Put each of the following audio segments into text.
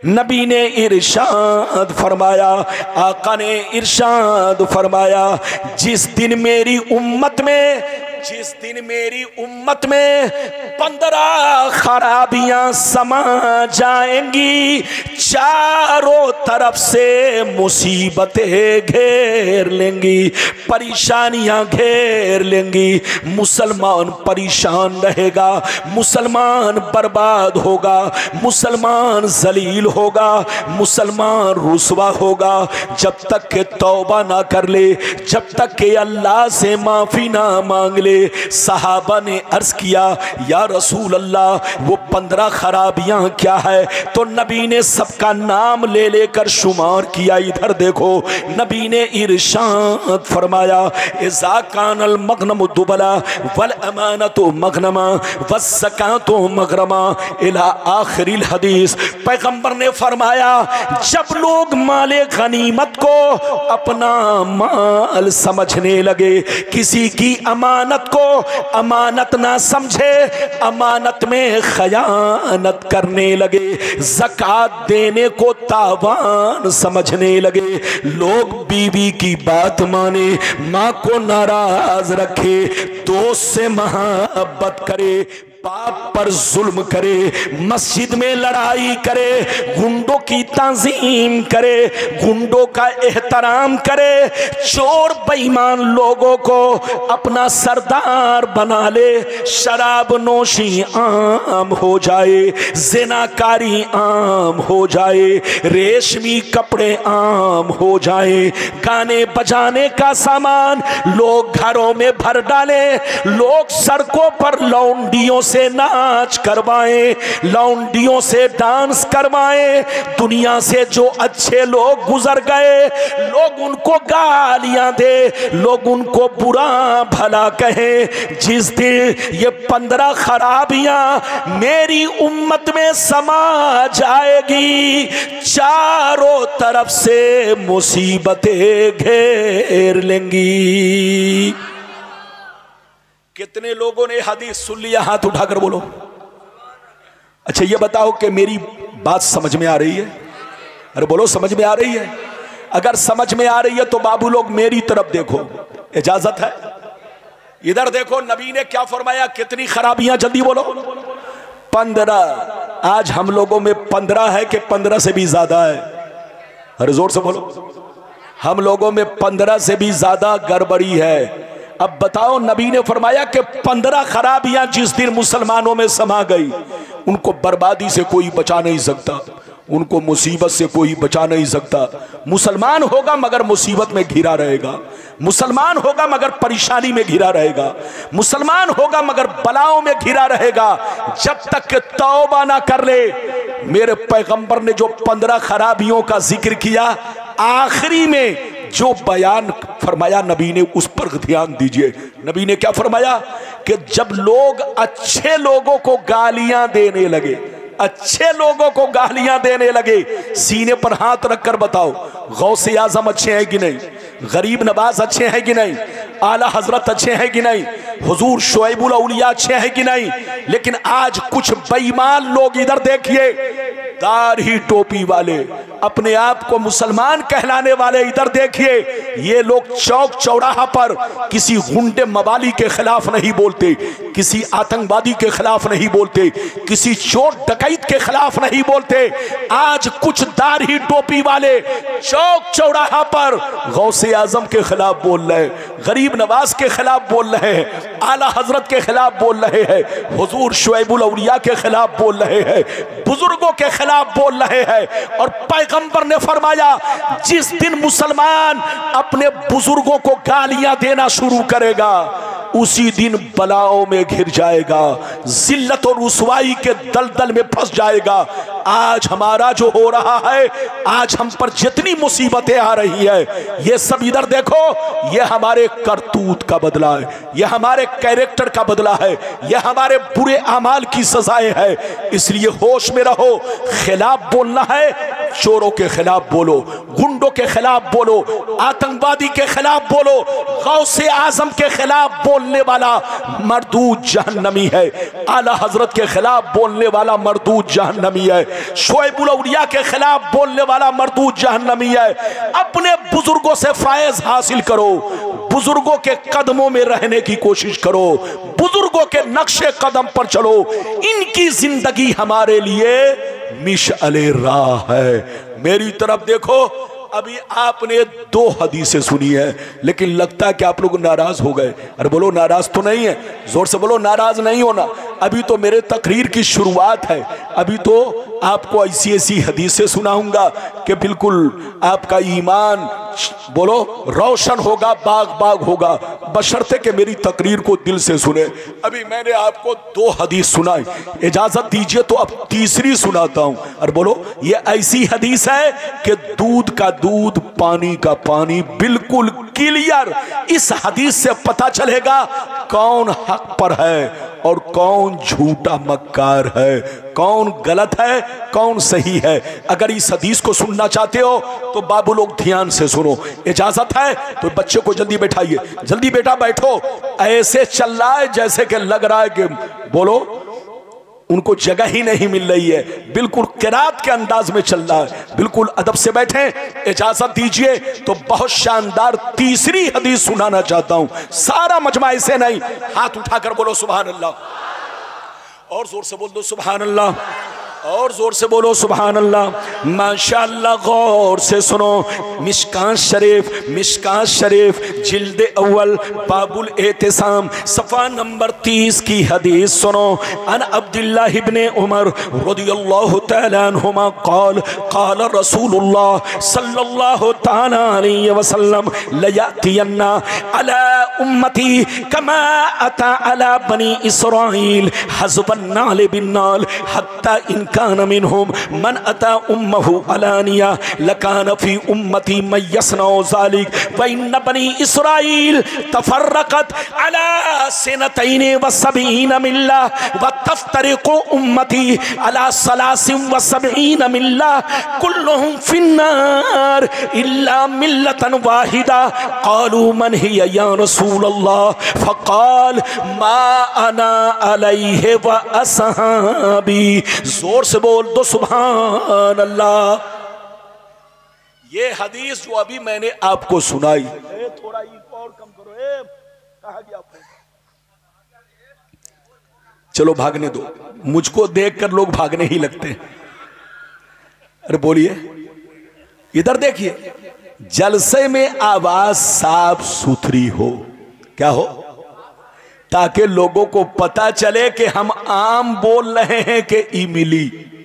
नबी ने इरशाद फरमाया, आका ने इरशाद फरमाया, जिस दिन मेरी उम्मत में 15 खराबियां समा जाएंगी, चारों तरफ से मुसीबतें घेर लेंगी, परेशानियां घेर लेंगी, मुसलमान परेशान रहेगा, मुसलमान बर्बाद होगा, मुसलमान जलील होगा, मुसलमान रुसवा होगा। जब तक के तौबा ना कर ले, जब तक के अल्लाह से माफी ना मांग ले। सहाबा ने अर्ज किया, या रसूल अल्लाह वो 15 खराबियां क्या है? तो नबी ने सबका नाम ले लेकर शुमार किया। इधर देखो, नबी ने इरशाद फरमाया, इज़ा कानल मगनम दुबला वल अमानतु मगनमा वस्सकातु मगरमा इला आखिरिल हदीस। पैगंबर ने फरमाया, जब लोग माले गनीमत को अपना माल समझने लगे, किसी की अमानत को अमानत ना समझे, अमानत में खयानत करने लगे, ज़कात देने को तावान समझने लगे, लोग बीवी की बात माने, माँ को नाराज रखे, दोस्त से मोहब्बत करे, बाप पर जुल्म करे, मस्जिद में लड़ाई करे, गुंडों की तंजीम करे, गुंडों का एहतराम करे, चोर बेईमान लोगों को अपना सरदार बना ले, शराब नोशी आम हो जाए, ज़िनाकारी आम हो जाए, रेशमी कपड़े आम हो जाए, गाने बजाने का सामान लोग घरों में भर डाले, लोग सड़कों पर लौंडियों से नाच करवाएं, लौंडियों से डांस करवाएं, दुनिया से जो अच्छे लोग गुजर गए लोग उनको गालियां दे, लोग उनको बुरा भला कहें। जिस दिन ये 15 खराबियां मेरी उम्मत में समा जाएगी, चारों तरफ से मुसीबतें घेर लेंगी। कितने लोगों ने हदीस सुन लिया? हाथ उठाकर बोलो। अच्छा ये बताओ कि मेरी बात समझ में आ रही है? अरे बोलो, समझ में आ रही है? अगर समझ में आ रही है तो बाबू लोग मेरी तरफ देखो, इजाजत है? इधर देखो, नबी ने क्या फरमाया, कितनी खराबियां, जल्दी बोलो। 15। आज हम लोगों में 15 है कि 15 से भी ज्यादा है? अरे जोर से बोलो। हम लोगों में 15 से भी ज्यादा गड़बड़ी है। अब बताओ, नबी ने फरमाया कि 15 खराबियां जिस दिन मुसलमानों में समा गई, उनको बर्बादी से कोई बचा नहीं सकता, उनको मुसीबत से कोई बचा नहीं सकता। मुसलमान होगा मगर मुसीबत में घिरा रहेगा, मुसलमान होगा मगर परेशानी में घिरा रहेगा, मुसलमान होगा मगर बलाओं में घिरा रहेगा, जब तक कि तौबा ना कर ले। मेरे पैगंबर ने जो 15 खराबियों का जिक्र किया, आखिरी में जो बयान फरमाया नबी ने, उस पर ध्यान दीजिए। नबी ने क्या फरमाया कि जब लोग अच्छे लोगों को गालियां देने लगे, अच्छे लोगों को गालियां देने लगे, सीने पर हाथ रखकर बताओ, गौसे आजम अच्छे हैं कि नहीं? गरीब नवाज अच्छे हैं कि नहीं? आला हजरत अच्छे हैं कि नहीं? हुजूर शुएबुल औलिया अच्छे हैं कि नहीं? लेकिन आज कुछ बेईमान लोग, इधर देखिए, दाढ़ी टोपी वाले, अपने आप को मुसलमान कहलाने वाले, इधर देखिए, ये लोग चौक चौराहा पर किसी गुंडे मवाली के खिलाफ नहीं बोलते, किसी आतंकवादी के खिलाफ नहीं बोलते, किसी चोर डकैत के खिलाफ नहीं बोलते। आज कुछ दाढ़ी टोपी वाले चौक चौराहा पर गौसे आजम के खिलाफ बोल रहे हैं, गरीब नवाज के खिलाफ बोल रहे हैं, आला हजरत के खिलाफ बोल रहे हैं, हुजूर शुएबुल औलिया के खिलाफ बोल रहे हैं, बुजुर्गों के खिलाफ बोल रहे हैं। और पैगंबर ने फरमाया, जिस दिन मुसलमान अपने बुजुर्गों को गालियां देना शुरू करेगा, उसी दिन बलाओं में घिर जाएगा, जिल्लत और रुसवाई के दलदल में फंस जाएगा। आज हमारा जो हो रहा है, आज हम पर जितनी मुसीबतें आ रही है, ये सब इधर देखो, ये हमारे करतूत का बदला है, ये हमारे कैरेक्टर का बदला है, ये हमारे बुरे अमाल की सजाएं है। इसलिए होश में रहो, खिलाफ बोलना है, चोरों के खिलाफ बोलो, गुंडों के खिलाफ बोलो, आतंकवादी के खिलाफ बोलो, गौसे आजम के खिलाफ बोलने वाला मरदूद जहन्नमी है, आला हजरत के खिलाफ बोलने वाला मरदूद जहन्नमी है, शोएबुल औलिया के खिलाफ बोलने वाला मरदूद जहन्नमी है। अपने बुजुर्गों से फायज हासिल करो, बुजुर्गों के कदमों में रहने की कोशिश करो, बुजुर्गों के नक्शे कदम पर चलो। इनकी जिंदगी हमारे लिए मिशअले राह है। मेरी तरफ देखो, अभी आपने 2 हदीसें सुनी है, लेकिन लगता है कि आप लोग नाराज हो गए। अरे बोलो नाराज तो नहीं है, जोर से बोलो नाराज नहीं होना। अभी तो मेरे तकरीर की शुरुआत है, अभी तो आपको ऐसी ऐसी हदीसें सुनाऊंगा कि बिल्कुल आपका ईमान बोलो रोशन होगा, बाग बाग होगा, बशर्ते कि मेरी तकरीर को दिल से सुने। अभी मैंने आपको 2 हदीस सुनाई, इजाजत दीजिए तो अब तीसरी सुनाता हूं। और बोलो ये ऐसी हदीस है कि दूध का दूध, पानी का पानी, बिल्कुल क्लियर। इस हदीस से पता चलेगा कौन हक पर है और कौन झूठा मक्कार है, कौन गलत है, कौन सही है। अगर इस हदीस को सुनना चाहते हो तो बाबू लोग ध्यान से सुनो, इजाजत है तो बच्चे को जल्दी बैठाइए, जल्दी बेटा बैठो। ऐसे चल रहा है जैसे कि लग रहा है कि बोलो उनको जगह ही नहीं मिल रही है, बिल्कुल किरात के अंदाज में चल रहा है। बिल्कुल अदब से बैठे, इजाजत दीजिए तो बहुत शानदार तीसरी हदीस सुनाना चाहता हूं। सारा मजमा ऐसे नहीं, हाथ उठाकर बोलो सुभान अल्लाह, और जोर से बोल दो सुभान अल्लाह, और जोर से बोलो सुभान अल्लाह। माशाअल्लाह, गौर से सुनो। मिशकात शरीफ जिल्द अव्वल बाबुल एहतिसाम सफ़ा नंबर 30 की हदीस सुनो। अन अब्दुल्लाह इब्ने उमर रदियल्लाहु तआला अन्हुमा क़ाल क़ाल रसूलुल्लाह सल्लल्लाहु तआला अलैहि वसल्लम लयातियन्ना अला उम्मती कमा अता अला बनी इसराइल हज़बन नाल बिन नाल हत्ता इन कान मिनहुम मन अता उम्महु अलानिया लकान फी उम्मती मन यसनउ ज़ालिक व इन बनी इसराइल तफर्रकत अला सनतैन व सबईन मिल्ला व तफ्तरिकु उम्मती अला सलासिन व सबईन मिल्ला कुल्लुहुम फिन्नार इल्ला मिल्लतन वाहिदा क़ालू मन हिया या रसूल अल्लाह फ़क़ाल मा अना अलैहि व असहाबी। जोर से बोल दो सुभान अल्लाह। ये हदीस जो अभी मैंने आपको सुनाई, थोड़ा और कम करो, कहा गया आपको? चलो भागने दो, मुझको देखकर लोग भागने ही लगते हैं। अरे बोलिए, इधर देखिए, जलसे में आवाज साफ सुथरी हो, क्या हो, ताकि लोगों को पता चले कि हम आम बोल रहे हैं कि इमली।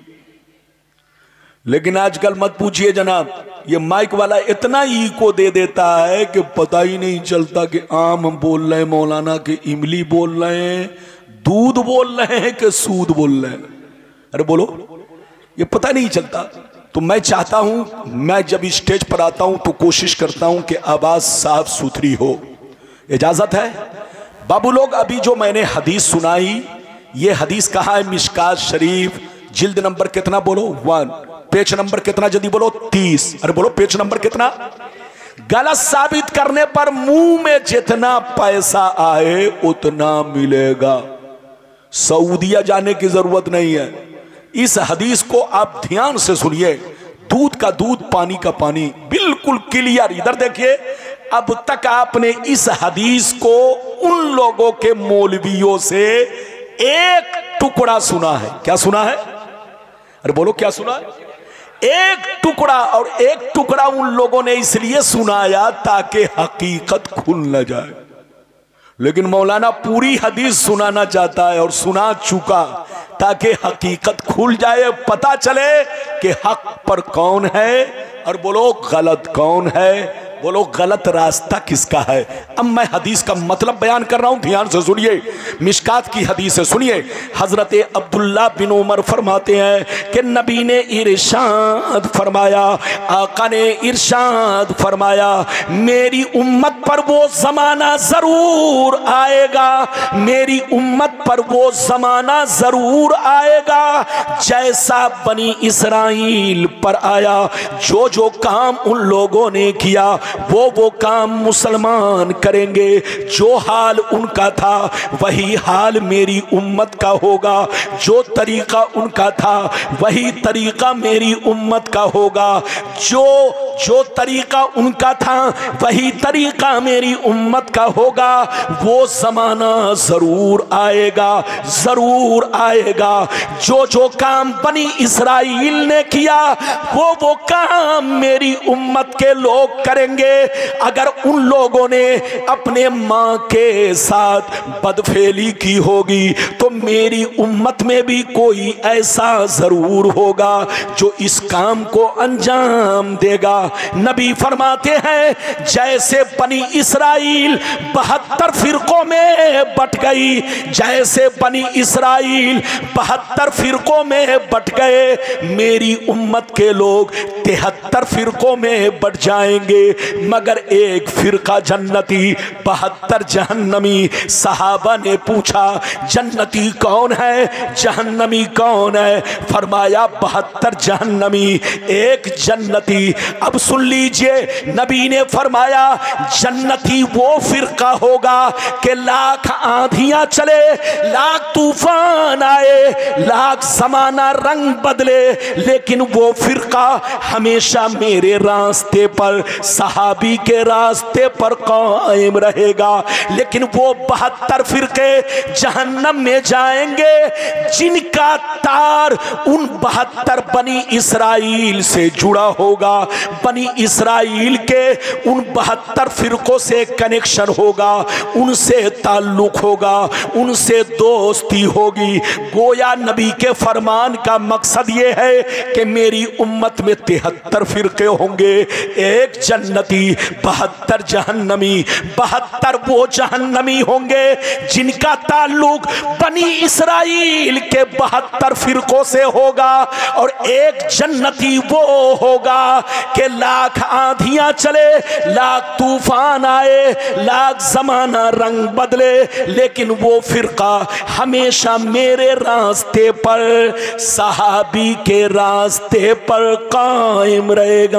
लेकिन आजकल मत पूछिए जनाब, ये माइक वाला इतना इको दे देता है कि पता ही नहीं चलता कि आम बोल रहे हैं मौलाना, कि इमली बोल रहे हैं, दूध बोल रहे हैं कि सूद बोल रहे हैं। अरे बोलो, ये पता नहीं चलता। तो मैं चाहता हूं, मैं जब स्टेज पर आता हूं तो कोशिश करता हूं कि आवाज साफ सुथरी हो। इजाजत है बाबू लोग? अभी जो मैंने हदीस सुनाई, ये हदीस कहा है मिशकात शरीफ, जिल्द नंबर कितना बोलो? 1, पेज नंबर कितना जल्दी बोलो? 30। अरे बोलो पेज नंबर कितना? गलत साबित करने पर मुंह में जितना पैसा आए उतना मिलेगा, सऊदिया जाने की जरूरत नहीं है। इस हदीस को आप ध्यान से सुनिए, दूध का दूध, पानी का पानी, बिल्कुल क्लियर। इधर देखिए, अब तक आपने इस हदीस को उन लोगों के मौलवियों से एक टुकड़ा सुना है। क्या सुना है? अरे बोलो क्या सुना है? एक टुकड़ा। और एक टुकड़ा उन लोगों ने इसलिए सुनाया ताकि हकीकत खुल न जाए। लेकिन मौलाना पूरी हदीस सुनाना चाहता है और सुना चुका, ताकि हकीकत खुल जाए, पता चले कि हक पर कौन है और बोलो गलत कौन है, बोलो गलत रास्ता किसका है। अब मैं हदीस का मतलब बयान कर रहा हूं, ध्यान से सुनिए। मिशकात की हदीस है, सुनिए। हजरत अब्दुल्ला बिन उमर फरमाते हैं कि नबी ने इरशाद फरमाया, आका ने इरशाद फरमाया, मेरी उम्मत पर वो जमाना जरूर आएगा, मेरी उम्मत पर वो जमाना जरूर आएगा जैसा बनी इसराइल पर आया। जो जो काम उन लोगों ने किया वो काम मुसलमान करेंगे। जो हाल उनका था वही हाल मेरी उम्मत का होगा। जो तरीका उनका था वही तरीका मेरी उम्मत का होगा। जो तरीका उनका था वही तरीका मेरी उम्मत का होगा। वो जमाना जरूर आएगा, जरूर आएगा। जो काम बनी इसराइल ने किया वो काम मेरी उम्मत के लोग करेंगे। अगर उन लोगों ने अपने मां के साथ बदफेली की होगी तो मेरी उम्मत में भी कोई ऐसा जरूर होगा जो इस काम को अंजाम देगा। नबी फरमाते हैं जैसे बनी इसराइल 72 फिरकों में बट गई, जैसे बनी इसराइल 72 फिरकों में बट गए, मेरी उम्मत के लोग 73 फिरकों में बट जाएंगे, मगर एक फिरका जन्नती 72 जहन्नमी। सहाबा ने पूछा जन्नती कौन है, जहन्नमी कौन है? फरमाया 72 जहन्नमी, एक जन्नती। अब सुन लीजिए, नबी ने फरमाया जन्नती वो फिरका होगा कि लाख आंधियां चले, लाख तूफान आए, लाख समाना रंग बदले, लेकिन वो फिरका हमेशा मेरे रास्ते पर, सहाबी के रास्ते पर कायम रहेगा। लेकिन वो 72 फिरके जहन्नम में जाएंगे जिनका तार उन 72 बनी इसराइल से जुड़ा होगा। बनी इसराइल के उन 72 फिरकों से कनेक्शन होगा, उनसे ताल्लुक होगा, उनसे दोस्ती होगी। गोया नबी के फरमान का मकसद ये है कि मेरी उम्मत में 73 फिरके होंगे, एक जन्नती 72 जहन्नमी। 72 वो जहन्नमी होंगे जिनका ताल्लुक बनी इसराइल के 72 फिरकों से होगा, और एक जन्नती वो होगा कि लाख आंधियां चले, लाख तूफान आए, लाख जमाना रंग बदले, लेकिन वो फिरका हमेशा मेरे रास्ते पर, सहाबी के रास्ते पर कायम रहेगा।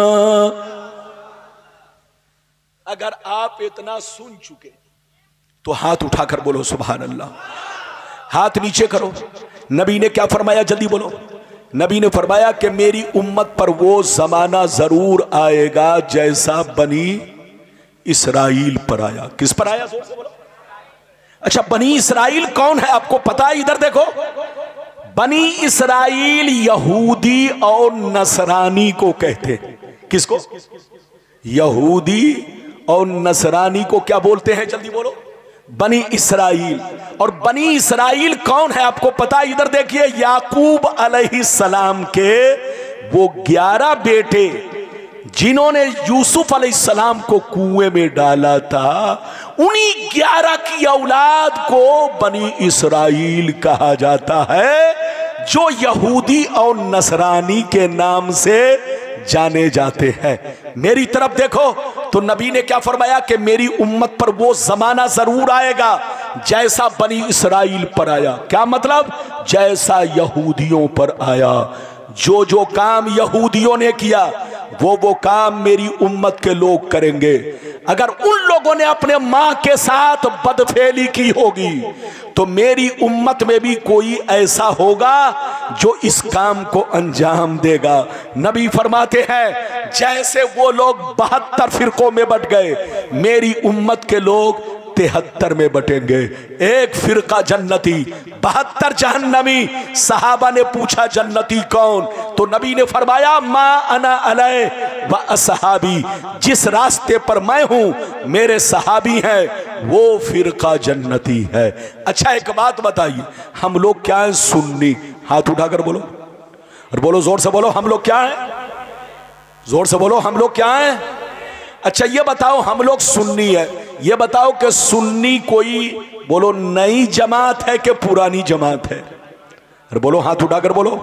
अगर आप इतना सुन चुके तो हाथ उठाकर बोलो सुभान अल्लाह। हाथ नीचे करो। नबी ने क्या फरमाया, जल्दी बोलो। नबी ने फरमाया कि मेरी उम्मत पर वो जमाना जरूर आएगा जैसा बनी इसराइल पर आया। किस पर आया, जोर से बोलो। अच्छा, बनी इसराइल कौन है आपको पता है? इधर देखो, बनी इसराइल यहूदी और नसरानी को कहते हैं। किसको? यहूदी और नसरानी को क्या बोलते हैं, जल्दी बोलो? बनी इसराइल। और बनी इसराइल कौन है आपको पता? इधर देखिए, याकूब अलैहिस्सलाम के वो 11 बेटे जिन्होंने यूसुफ अलैहिस्सलाम को कुएं में डाला था, उन्हीं 11 की औलाद को बनी इसराइल कहा जाता है, जो यहूदी और नसरानी के नाम से जाने जाते हैं। मेरी तरफ देखो तो नबी ने क्या फरमाया कि मेरी उम्मत पर वो जमाना जरूर आएगा जैसा बनी इसराइल पर आया। क्या मतलब? जैसा यहूदियों पर आया। जो जो काम यहूदियों ने किया वो काम मेरी उम्मत के लोग करेंगे। अगर उन लोगों ने अपने मां के साथ बदफेली की होगी तो मेरी उम्मत में भी कोई ऐसा होगा जो इस काम को अंजाम देगा। नबी फरमाते हैं जैसे वो लोग 72 फिरकों में बट गए, मेरी उम्मत के लोग 73 में बटेंगे। एक फिरका जन्नती, 72 जहन्नमी। सहाबा ने पूछा जन्नती कौन? तो नबी ने फरमाया मा अना अलै व असहाबी, जिस रास्ते पर मैं हूं मेरे सहाबी हैं, वो फिरका जन्नती है। अच्छा, एक बात बताइए, हम लोग क्या है? सुन्नी। हाथ उठाकर बोलो, और बोलो जोर से बोलो, हम लोग क्या है? जोर से बोलो, हम लोग क्या है? अच्छा ये बताओ, हम लोग सुन्नी है, ये बताओ कि सुन्नी कोई बोलो नई जमात है कि पुरानी जमात है? अरे बोलो, हाथ उठाकर बोलो।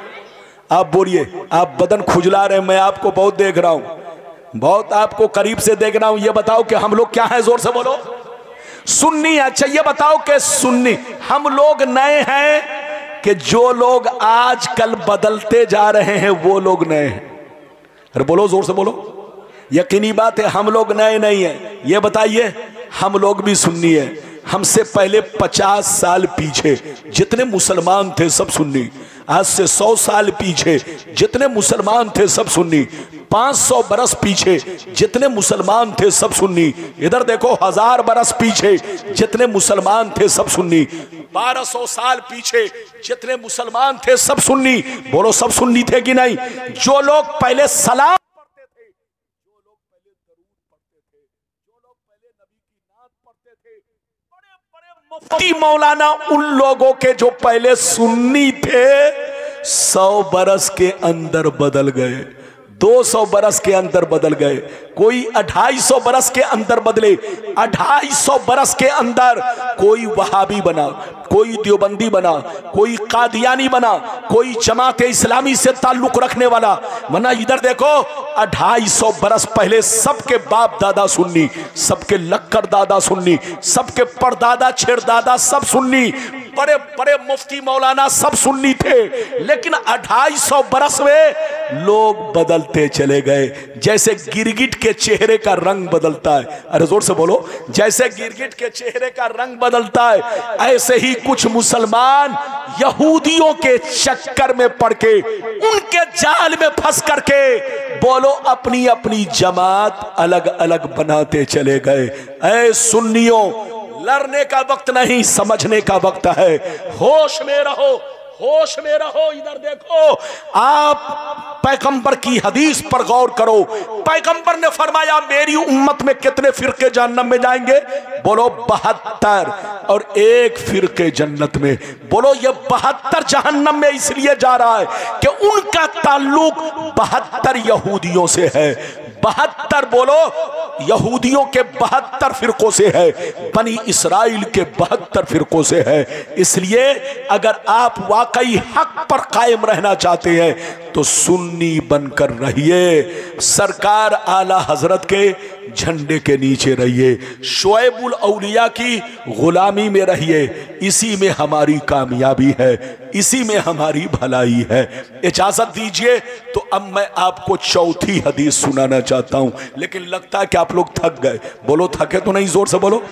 आप बोलिए, आप बदन खुजला रहे, मैं आपको बहुत देख रहा हूं, बहुत आपको करीब से देख रहा हूं। ये बताओ कि हम लोग क्या है? जोर से बोलो, सुन्नी। अच्छा ये बताओ कि सुन्नी हम लोग नए हैं कि जो लोग आजकल बदलते जा रहे हैं वो लोग नए हैं? अरे बोलो, जोर से बोलो। यकीनी बात है हम लोग नए नहीं हैं। ये बताइए, हम लोग भी सुन्नी है। हमसे पहले 50 साल पीछे जितने मुसलमान थे सब सुन्नी, आज से 100 साल पीछे जितने मुसलमान थे सब सुन्नी, 500 बरस पीछे जितने मुसलमान थे सब सुन्नी, इधर देखो 1000 बरस पीछे जितने मुसलमान थे सब सुन्नी, 1200 साल पीछे जितने मुसलमान थे सब सुन्नी। बोलो, सब सुन्नी थे कि नहीं? जो लोग पहले सलाम पढ़ते थे, जो लोग पहले दरूद पढ़ते थे, जो लोग पहले नबी की नात पढ़ते थे, बड़े बड़े मुफ्ती मौलाना, उन लोगों के जो पहले सुन्नी थे 100 बरस के अंदर बदल गए, 200 बरस के अंदर बदल गए, कोई 250 बरस के अंदर बदले, 250 बरस के अंदर कोई वहाबी बना, कोई देवबंदी बना, कोई कादियानी बना, कोई जमात इस्लामी से ताल्लुक रखने वाला बना। इधर देखो, 250 बरस पहले सबके बाप दादा सुन्नी, सबके लक्कड़ दादा सुन्नी, सबके परदादा छेड़दादा सब सुन्नी, बड़े बड़े मुफ्ती मौलाना सब सुन्नी थे। लेकिन 250 बरस में लोग बदलते चले गए, जैसे गिरगिट के चेहरे का रंग बदलता है। अरे जोर से बोलो, जैसे गिरगिट के चेहरे का रंग बदलता है, ऐसे ही कुछ मुसलमान यहूदियों के चक्कर में पड़ के, उनके जाल में फंस करके बोलो अपनी अपनी जमात अलग अलग बनाते चले गए। ऐ सुन्नियों, लड़ने का वक्त नहीं, समझने का वक्त है। होश में रहो, होश में रहो। इधर देखो, आप पैगंबर की हदीस पर गौर करो। पैगंबर ने फरमाया मेरी उम्मत में कितने फिरके जहन्नम में जाएंगे? बोलो 72, और एक फिरके जन्नत में। बोलो ये 72 जहन्नम में इसलिए जा रहा है कि उनका ताल्लुक 72 यहूदियों से है। 72 बोलो यहूदियों के 72 फिरकों से है, बनी इस्राइल के 72 फिरकों से है। इसलिए अगर आप वाकई हक पर कायम रहना चाहते हैं तो सुन्नी बनकर रहिए, सरकार आला हजरत के झंडे के नीचे रहिए, शोएबुल औलिया की गुलामी में रहिए। इसी में हमारी कामयाबी है, इसी में हमारी भलाई है। इजाजत दीजिए तो अब मैं आपको चौथी हदीस सुनाना चाहता हूं, लेकिन लगता है कि आप लोग थक गए। बोलो थके तो नहीं? जोर से बोलो,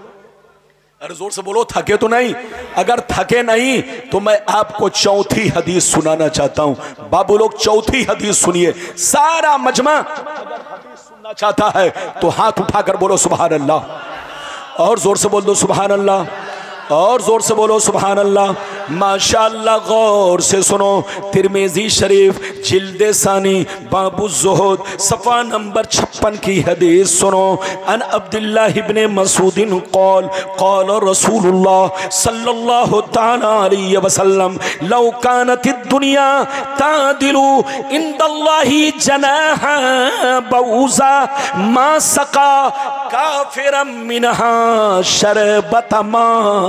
अरे जोर से बोलो, थके तो नहीं? अगर थके नहीं तो मैं आपको चौथी हदीस सुनाना चाहता हूं। बाबू लोग चौथी हदीस सुनिए, सारा मजमा अगर हदीस सुनना चाहता है तो हाथ उठाकर बोलो सुभान अल्लाह, और जोर से बोल दो सुभान अल्लाह, और जोर से बोलो सुभान अल्लाह। माशाअल्लाह, गौर से सुनो। तिरमिज़ी शरीफ जिल्दे सानी बाबू ज़ुहद सफ़ा नंबर 56 की हदीस सुनो। अन अब्दुल्लाह इब्ने मसूदिन क़ाल क़ाल रसूलुल्लाह सल्लल्लाहु तआला अलैहि वसल्लम लौ कानतिद दुनिया तादिलु इंदल्लाहि जनाहा बऊज़ा मा सक़ा काफ़िरम मिनहा शरबत मा।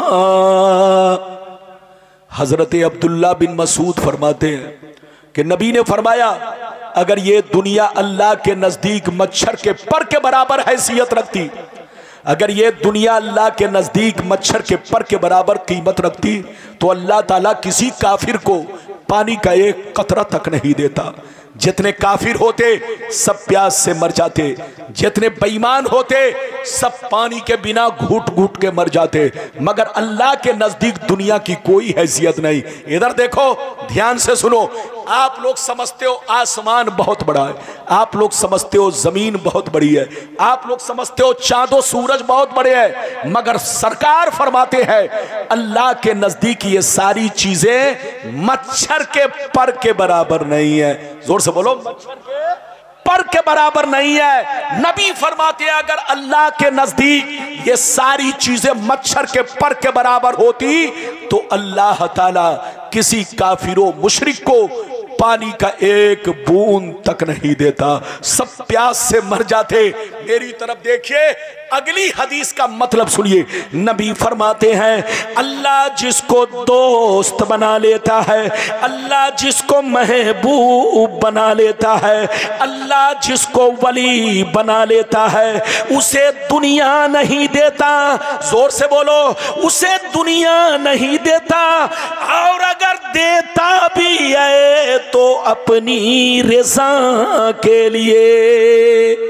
हजरत अब्दुल्ला बिन मसूद फरमाते हैं कि नबी ने फरमाया अगर ये दुनिया अल्लाह के नजदीक मच्छर के पर के बराबर हैसियत रखती, अगर ये दुनिया अल्लाह के नजदीक मच्छर के पर के बराबर कीमत रखती तो अल्लाह ताला किसी काफिर को पानी का एक कतरा तक नहीं देता। जितने काफिर होते सब प्यास से मर जाते, जितने बेईमान होते सब पानी के बिना घुट घुट के मर जाते, मगर अल्लाह के नजदीक दुनिया की कोई हैसियत नहीं। इधर देखो, ध्यान से सुनो। आप लोग समझते हो आसमान बहुत बड़ा है, आप लोग समझते हो जमीन बहुत बड़ी है, आप लोग समझते हो चांदो सूरज बहुत बड़े हैं, मगर सरकार फरमाते हैं अल्लाह के नजदीक ये सारी चीजें मच्छर के पर के बराबर नहीं है। जोर से बोलो, मच्छर के पर के बराबर नहीं है। नबी फरमाते हैं अगर अल्लाह के नजदीक ये सारी चीजें मच्छर के पर के बराबर होती तो अल्लाह ताला किसी काफिरो मुशरिक को पानी का एक बूंद तक नहीं देता, सब प्यास से मर जाते। मेरी तरफ देखिए, अगली हदीस का मतलब सुनिए। नबी फरमाते हैं अल्लाह जिसको दोस्त बना लेता है, अल्लाह जिसको महबूब बना लेता है, अल्लाह जिसको वली बना लेता है, उसे दुनिया नहीं देता। जोर से बोलो, उसे दुनिया नहीं देता। और अगर देता भी है तो अपनी रज़ा के लिए।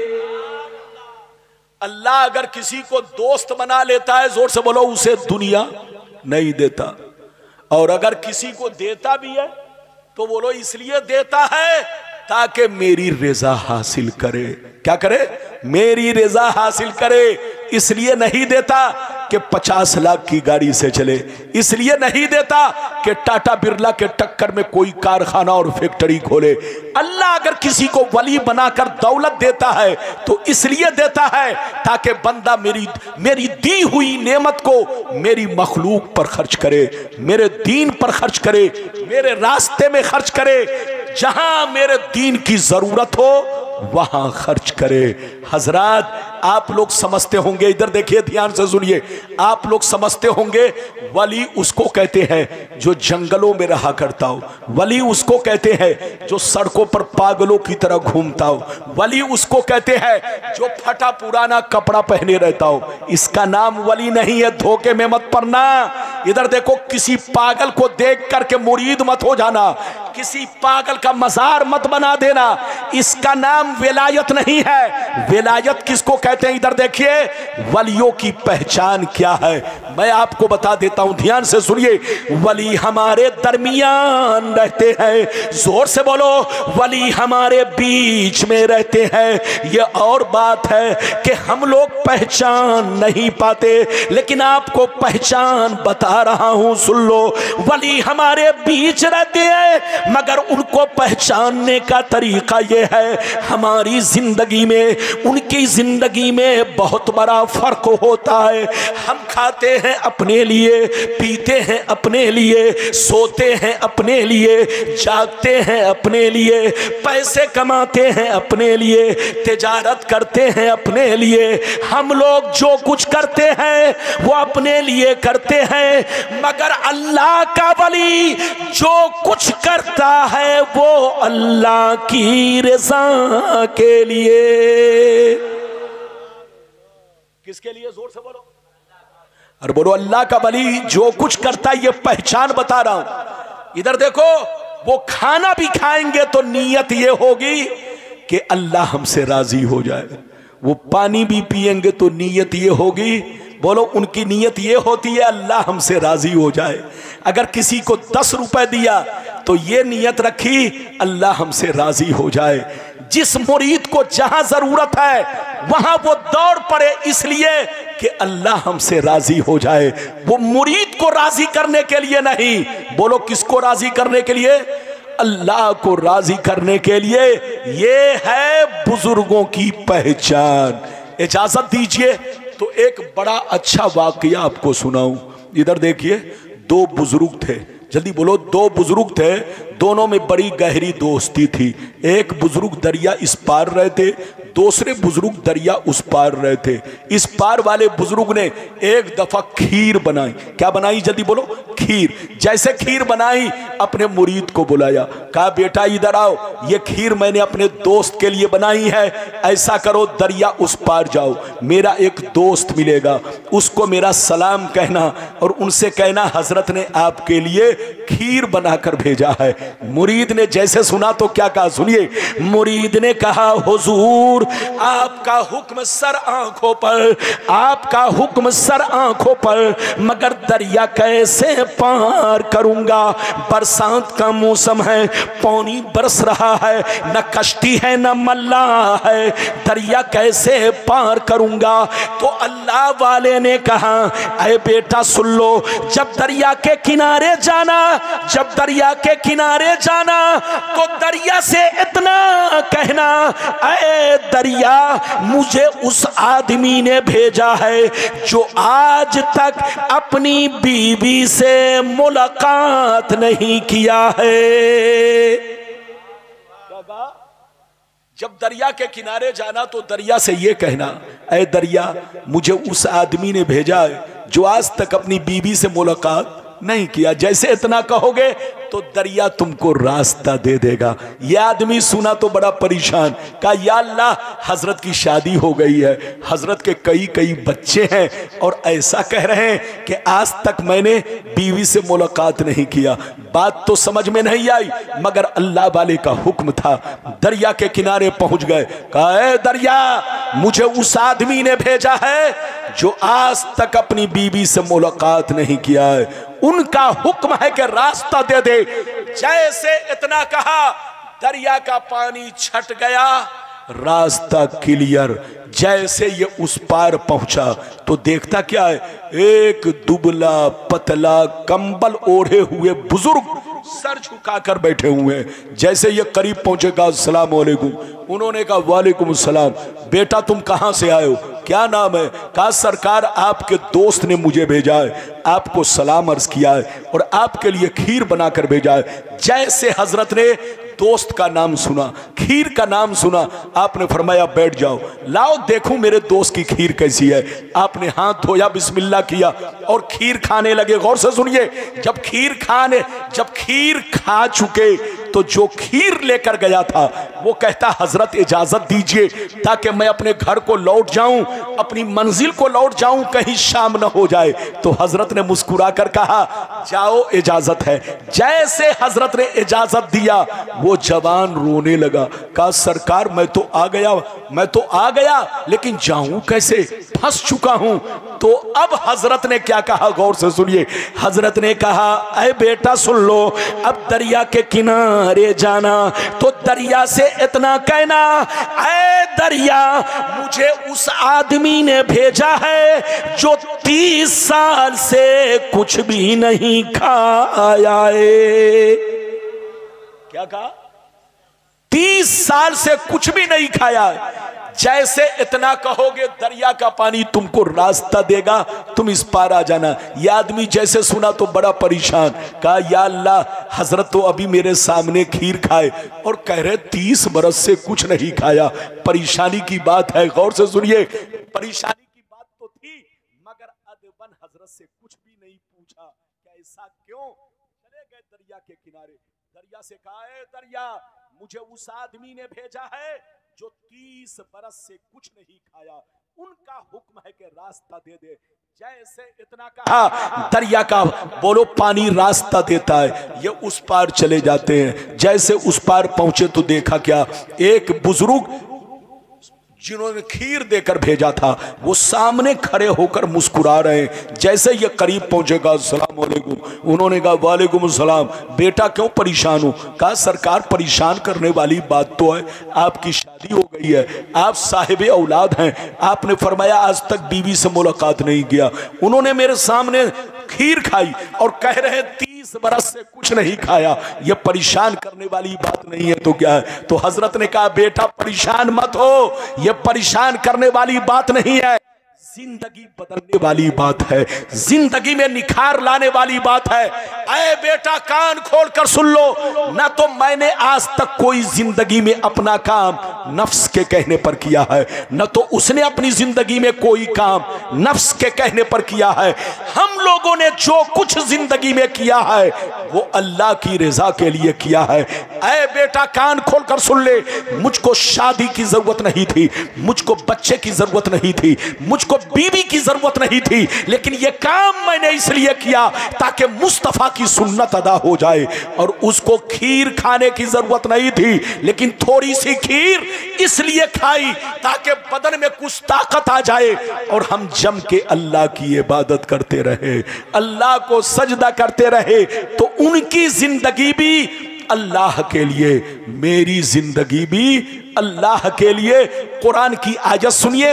अल्लाह अगर किसी को दोस्त बना लेता है, जोर से बोलो, उसे दुनिया नहीं देता। और अगर किसी को देता भी है तो बोलो इसलिए देता है ताकि मेरी रज़ा हासिल करे। क्या करे? मेरी रज़ा हासिल करे। इसलिए नहीं देता कि 50 लाख की गाड़ी से चले, इसलिए नहीं देता कि टाटा बिरला के टक्कर में कोई कारखाना और फैक्ट्री खोले। अल्लाह अगर किसी को वली बनाकर दौलत देता है तो इसलिए देता है ताकि बंदा मेरी दी हुई नेमत को मेरी मखलूक पर खर्च करे, मेरे दीन पर खर्च करे, मेरे रास्ते में खर्च करे। जहां मेरे दीन की जरूरत हो वहां खर्च करे। हजरात, आप लोग समझते होंगे, इधर देखिए, ध्यान से सुनिए, आप लोग समझते होंगे वली उसको कहते हैं जो जंगलों में रहा करता हो, वली उसको कहते हैं जो सड़कों पर पागलों की तरह घूमता हो, वली उसको कहते हैं जो फटा पुराना कपड़ा पहने रहता हो। इसका नाम वली नहीं है, धोखे में मत पड़ना। इधर देखो, किसी पागल को देख करके मुरीद मत हो जाना, किसी पागल का मजार मत बना देना। इसका नाम विलायत नहीं है। विलायत किसको कहते हैं? इधर देखिए, वलियों की पहचान क्या है मैं आपको बता देता हूं, ध्यान से सुनिए। वली हमारे दरमियान रहते हैं। जोर से बोलो, वली हमारे बीच में रहते हैं। यह और बात है कि हम लोग पहचान नहीं पाते, लेकिन आपको पहचान बता रहा हूं, सुन लो। वली हमारे बीच रहते हैं मगर उनको पहचानने का तरीका यह है, हमारी जिंदगी में उनकी जिंदगी में बहुत बड़ा फर्क होता है। हम खाते हैं अपने लिए, पीते हैं अपने लिए, सोते हैं अपने लिए, जागते हैं अपने लिए, पैसे कमाते हैं अपने लिए, तिजारत करते हैं अपने लिए। हम लोग जो कुछ करते हैं वो अपने लिए करते हैं, मगर अल्लाह का वली जो कुछ करता है वो अल्लाह की रज़ा के लिए। किसके लिए? जोर से बोलो, और बोलो, अल्लाह का वली जो कुछ करता है, ये पहचान बता रहा हूं। इधर देखो, वो खाना भी खाएंगे तो नीयत ये होगी कि अल्लाह हमसे राजी हो जाए। वो पानी भी पिएंगे तो नीयत ये होगी, बोलो, उनकी नीयत ये होती है अल्लाह हमसे राजी हो जाए। अगर किसी को 10 रुपए दिया तो ये नीयत रखी अल्लाह हमसे राजी हो जाए। जिस मुरीद को जहां जरूरत है वहां वो दौड़ पड़े इसलिए कि अल्लाह हमसे राजी हो जाए। वो मुरीद को राजी करने के लिए नहीं, बोलो किसको राजी करने के लिए? अल्लाह को राजी करने के लिए। ये है बुजुर्गों की पहचान। इजाजत दीजिए तो एक बड़ा अच्छा वाकया आपको सुनाऊं। इधर देखिए, 2 बुजुर्ग थे, जल्दी बोलो, 2 बुजुर्ग थे, दोनों में बड़ी गहरी दोस्ती थी। एक बुजुर्ग दरिया इस पार रहे थे, दूसरे बुजुर्ग दरिया उस पार रहे थे। इस पार वाले बुजुर्ग ने एक दफा खीर बनाई। क्या बनाई? जल्दी बोलो, खीर। जैसे खीर बनाई, अपने मुरीद को बुलाया, कहा बेटा इधर आओ, ये खीर मैंने अपने दोस्त के लिए बनाई है। ऐसा करो, दरिया उस पार जाओ, मेरा एक दोस्त मिलेगा, उसको मेरा सलाम कहना और उनसे कहना हजरत ने आपके लिए खीर बनाकर भेजा है। मुरीद ने जैसे सुना तो क्या कहा, सुनिए। मुरीद ने कहा, हुजूर आपका हुक्म सर आंखों पर, आपका हुक्म सर आंखों पर, मगर दरिया कैसे पार करूंगा? बरसात का मौसम है, पानी बरस रहा है, न कश्ती है न मल्ला है, दरिया कैसे पार करूंगा? तो अल्लाह वाले ने कहा, अरे बेटा सुन लो, जब दरिया के किनारे जाना, जब दरिया के किनारे जाना तो दरिया से इतना कहना, अरे दरिया मुझे उस आदमी ने भेजा है जो आज तक अपनी बीवी से मुलाकात नहीं किया है। बाबा जब दरिया के किनारे जाना तो दरिया से ये कहना, ऐ दरिया मुझे उस आदमी ने भेजा है जो आज तक अपनी बीवी से मुलाकात नहीं किया। जैसे इतना कहोगे तो दरिया तुमको रास्ता दे देगा। यह आदमी सुना तो बड़ा परेशान, कहा या अल्लाह हजरत की शादी हो गई है, हजरत के कई कई बच्चे हैं और ऐसा कह रहे हैं कि आज तक मैंने बीवी से मुलाकात नहीं किया। बात तो समझ में नहीं आई मगर अल्लाह वाले का हुक्म था। दरिया के किनारे पहुंच गए, कहा ऐ दरिया मुझे उस आदमी ने भेजा है जो आज तक अपनी बीवी से मुलाकात नहीं किया है, उनका हुक्म है कि रास्ता दे दे। जैसे इतना कहा दरिया का पानी छट गया, रास्ता क्लियर। जैसे ये उस पार पहुंचा तो देखता क्या है, एक दुबला पतला कंबल ओढ़े हुए बुजुर्ग सर झुकाकर बैठे हुए हैं। जैसे ये करीब पहुंचेगा, अस्सलाम वालेकुम। उन्होंने कहा वालेकुम सलाम। बेटा तुम कहां से आए हो, क्या नाम है? कहा सरकार आपके दोस्त ने मुझे भेजा है, आपको सलाम अर्ज किया है और आपके लिए खीर बनाकर भेजा है। जैसे हजरत ने दोस्त का नाम सुना, खीर का नाम सुना, आपने फरमाया बैठ जाओ, लाओ देखूं मेरे दोस्त की खीर कैसी है। आपने हाथ धोया, बिस्मिल्लाह किया और खीर खाने लगे। गौर से सुनिए, जब खीर खा चुके तो जो खीर लेकर गया था वो कहता हजरत इजाजत दीजिए ताकि मैं अपने घर को लौट जाऊं, अपनी मंजिल को लौट जाऊं, कहीं शाम न हो जाए। तो हजरत ने मुस्कुराकर कहा जाओ इजाजत है। जैसे हजरत ने इजाजत दिया वो जवान रोने लगा, कहा सरकार मैं तो आ गया लेकिन जाऊं कैसे, फंस चुका हूं। तो अब हजरत ने क्या कहा, गौर से सुनिए। हजरत ने कहा ऐ बेटा सुन लो, अब दरिया के किनारे जाना तो दरिया से इतना कहना, ऐ दरिया मुझे उस आदमी ने भेजा है जो 30 साल से कुछ भी नहीं खाया है। क्या कहा? 30 साल से कुछ भी नहीं खाया। जैसे इतना कहोगे दरिया का पानी तुमको रास्ता देगा, तुम इस पार आ जाना। यह आदमी जैसे सुना तो बड़ा परेशान, कहा या अल्लाह हजरत तो अभी मेरे सामने खीर खाए और कह रहे 30 बरस से कुछ नहीं खाया। परेशानी की बात है, गौर से सुनिए। परेशानी की बात तो थी मगर अदबन हजरत से कुछ भी नहीं पूछा कि ऐसा क्यों। चले गए दरिया के किनारे, दरिया से कहा है दरिया मुझे उस आदमी ने भेजा है जो 30 बरस से कुछ नहीं खाया, उनका हुक्म है कि रास्ता दे दे। जैसे इतना कहा दरिया का बोलो पानी रास्ता देता है, ये उस पार चले जाते हैं। जैसे उस पार पहुंचे तो देखा क्या, एक बुजुर्ग जिन्होंने खीर देकर भेजा था वो सामने खड़े होकर मुस्कुरा रहे हैं। जैसे ये करीब पहुंचेगा, अस्सलाम वालेकुम। उन्होंने कहा वालेकुम सलाम। बेटा क्यों परेशान हो? कहा सरकार परेशान करने वाली बात तो है, आपकी शादी हो गई है, आप साहिबे औलाद हैं, आपने फरमाया आज तक बीवी से मुलाकात नहीं किया। उन्होंने मेरे सामने खीर खाई और कह रहे 30 बरस से कुछ नहीं खाया, ये परेशान करने वाली बात नहीं है तो क्या है? तो हजरत ने कहा बेटा परेशान मत हो, ये परेशान करने वाली बात नहीं है, जिंदगी बदलने वाली बात है, जिंदगी में निखार लाने वाली बात है। ऐ बेटा कान खोल कर सुन लो, ना तो मैंने आज तक कोई जिंदगी में अपना काम नफ्स के कहने पर किया है, न तो उसने अपनी जिंदगी में कोई काम नफ्स के कहने पर किया है। हम लोगों ने जो कुछ जिंदगी में किया है वो अल्लाह की रजा के लिए किया है। ऐ बेटा कान खोल कर सुन ले, मुझको शादी की जरूरत नहीं थी, मुझको बच्चे की जरूरत नहीं थी, मुझको बीवी की जरूरत नहीं थी, लेकिन यह काम मैंने इसलिए किया ताकि मुस्तफा की सुन्नत अदा हो जाए। और उसको खीर खाने की जरूरत नहीं थी, लेकिन थोड़ी सी खीर इसलिए खाई ताकि बदन में कुछ ताकत आ जाए और हम जम के अल्लाह की इबादत करते रहे, अल्लाह को सजदा करते रहे। तो उनकी जिंदगी भी अल्लाह के लिए, मेरी जिंदगी भी अल्लाह के लिए। कुरान की आयत सुनिए,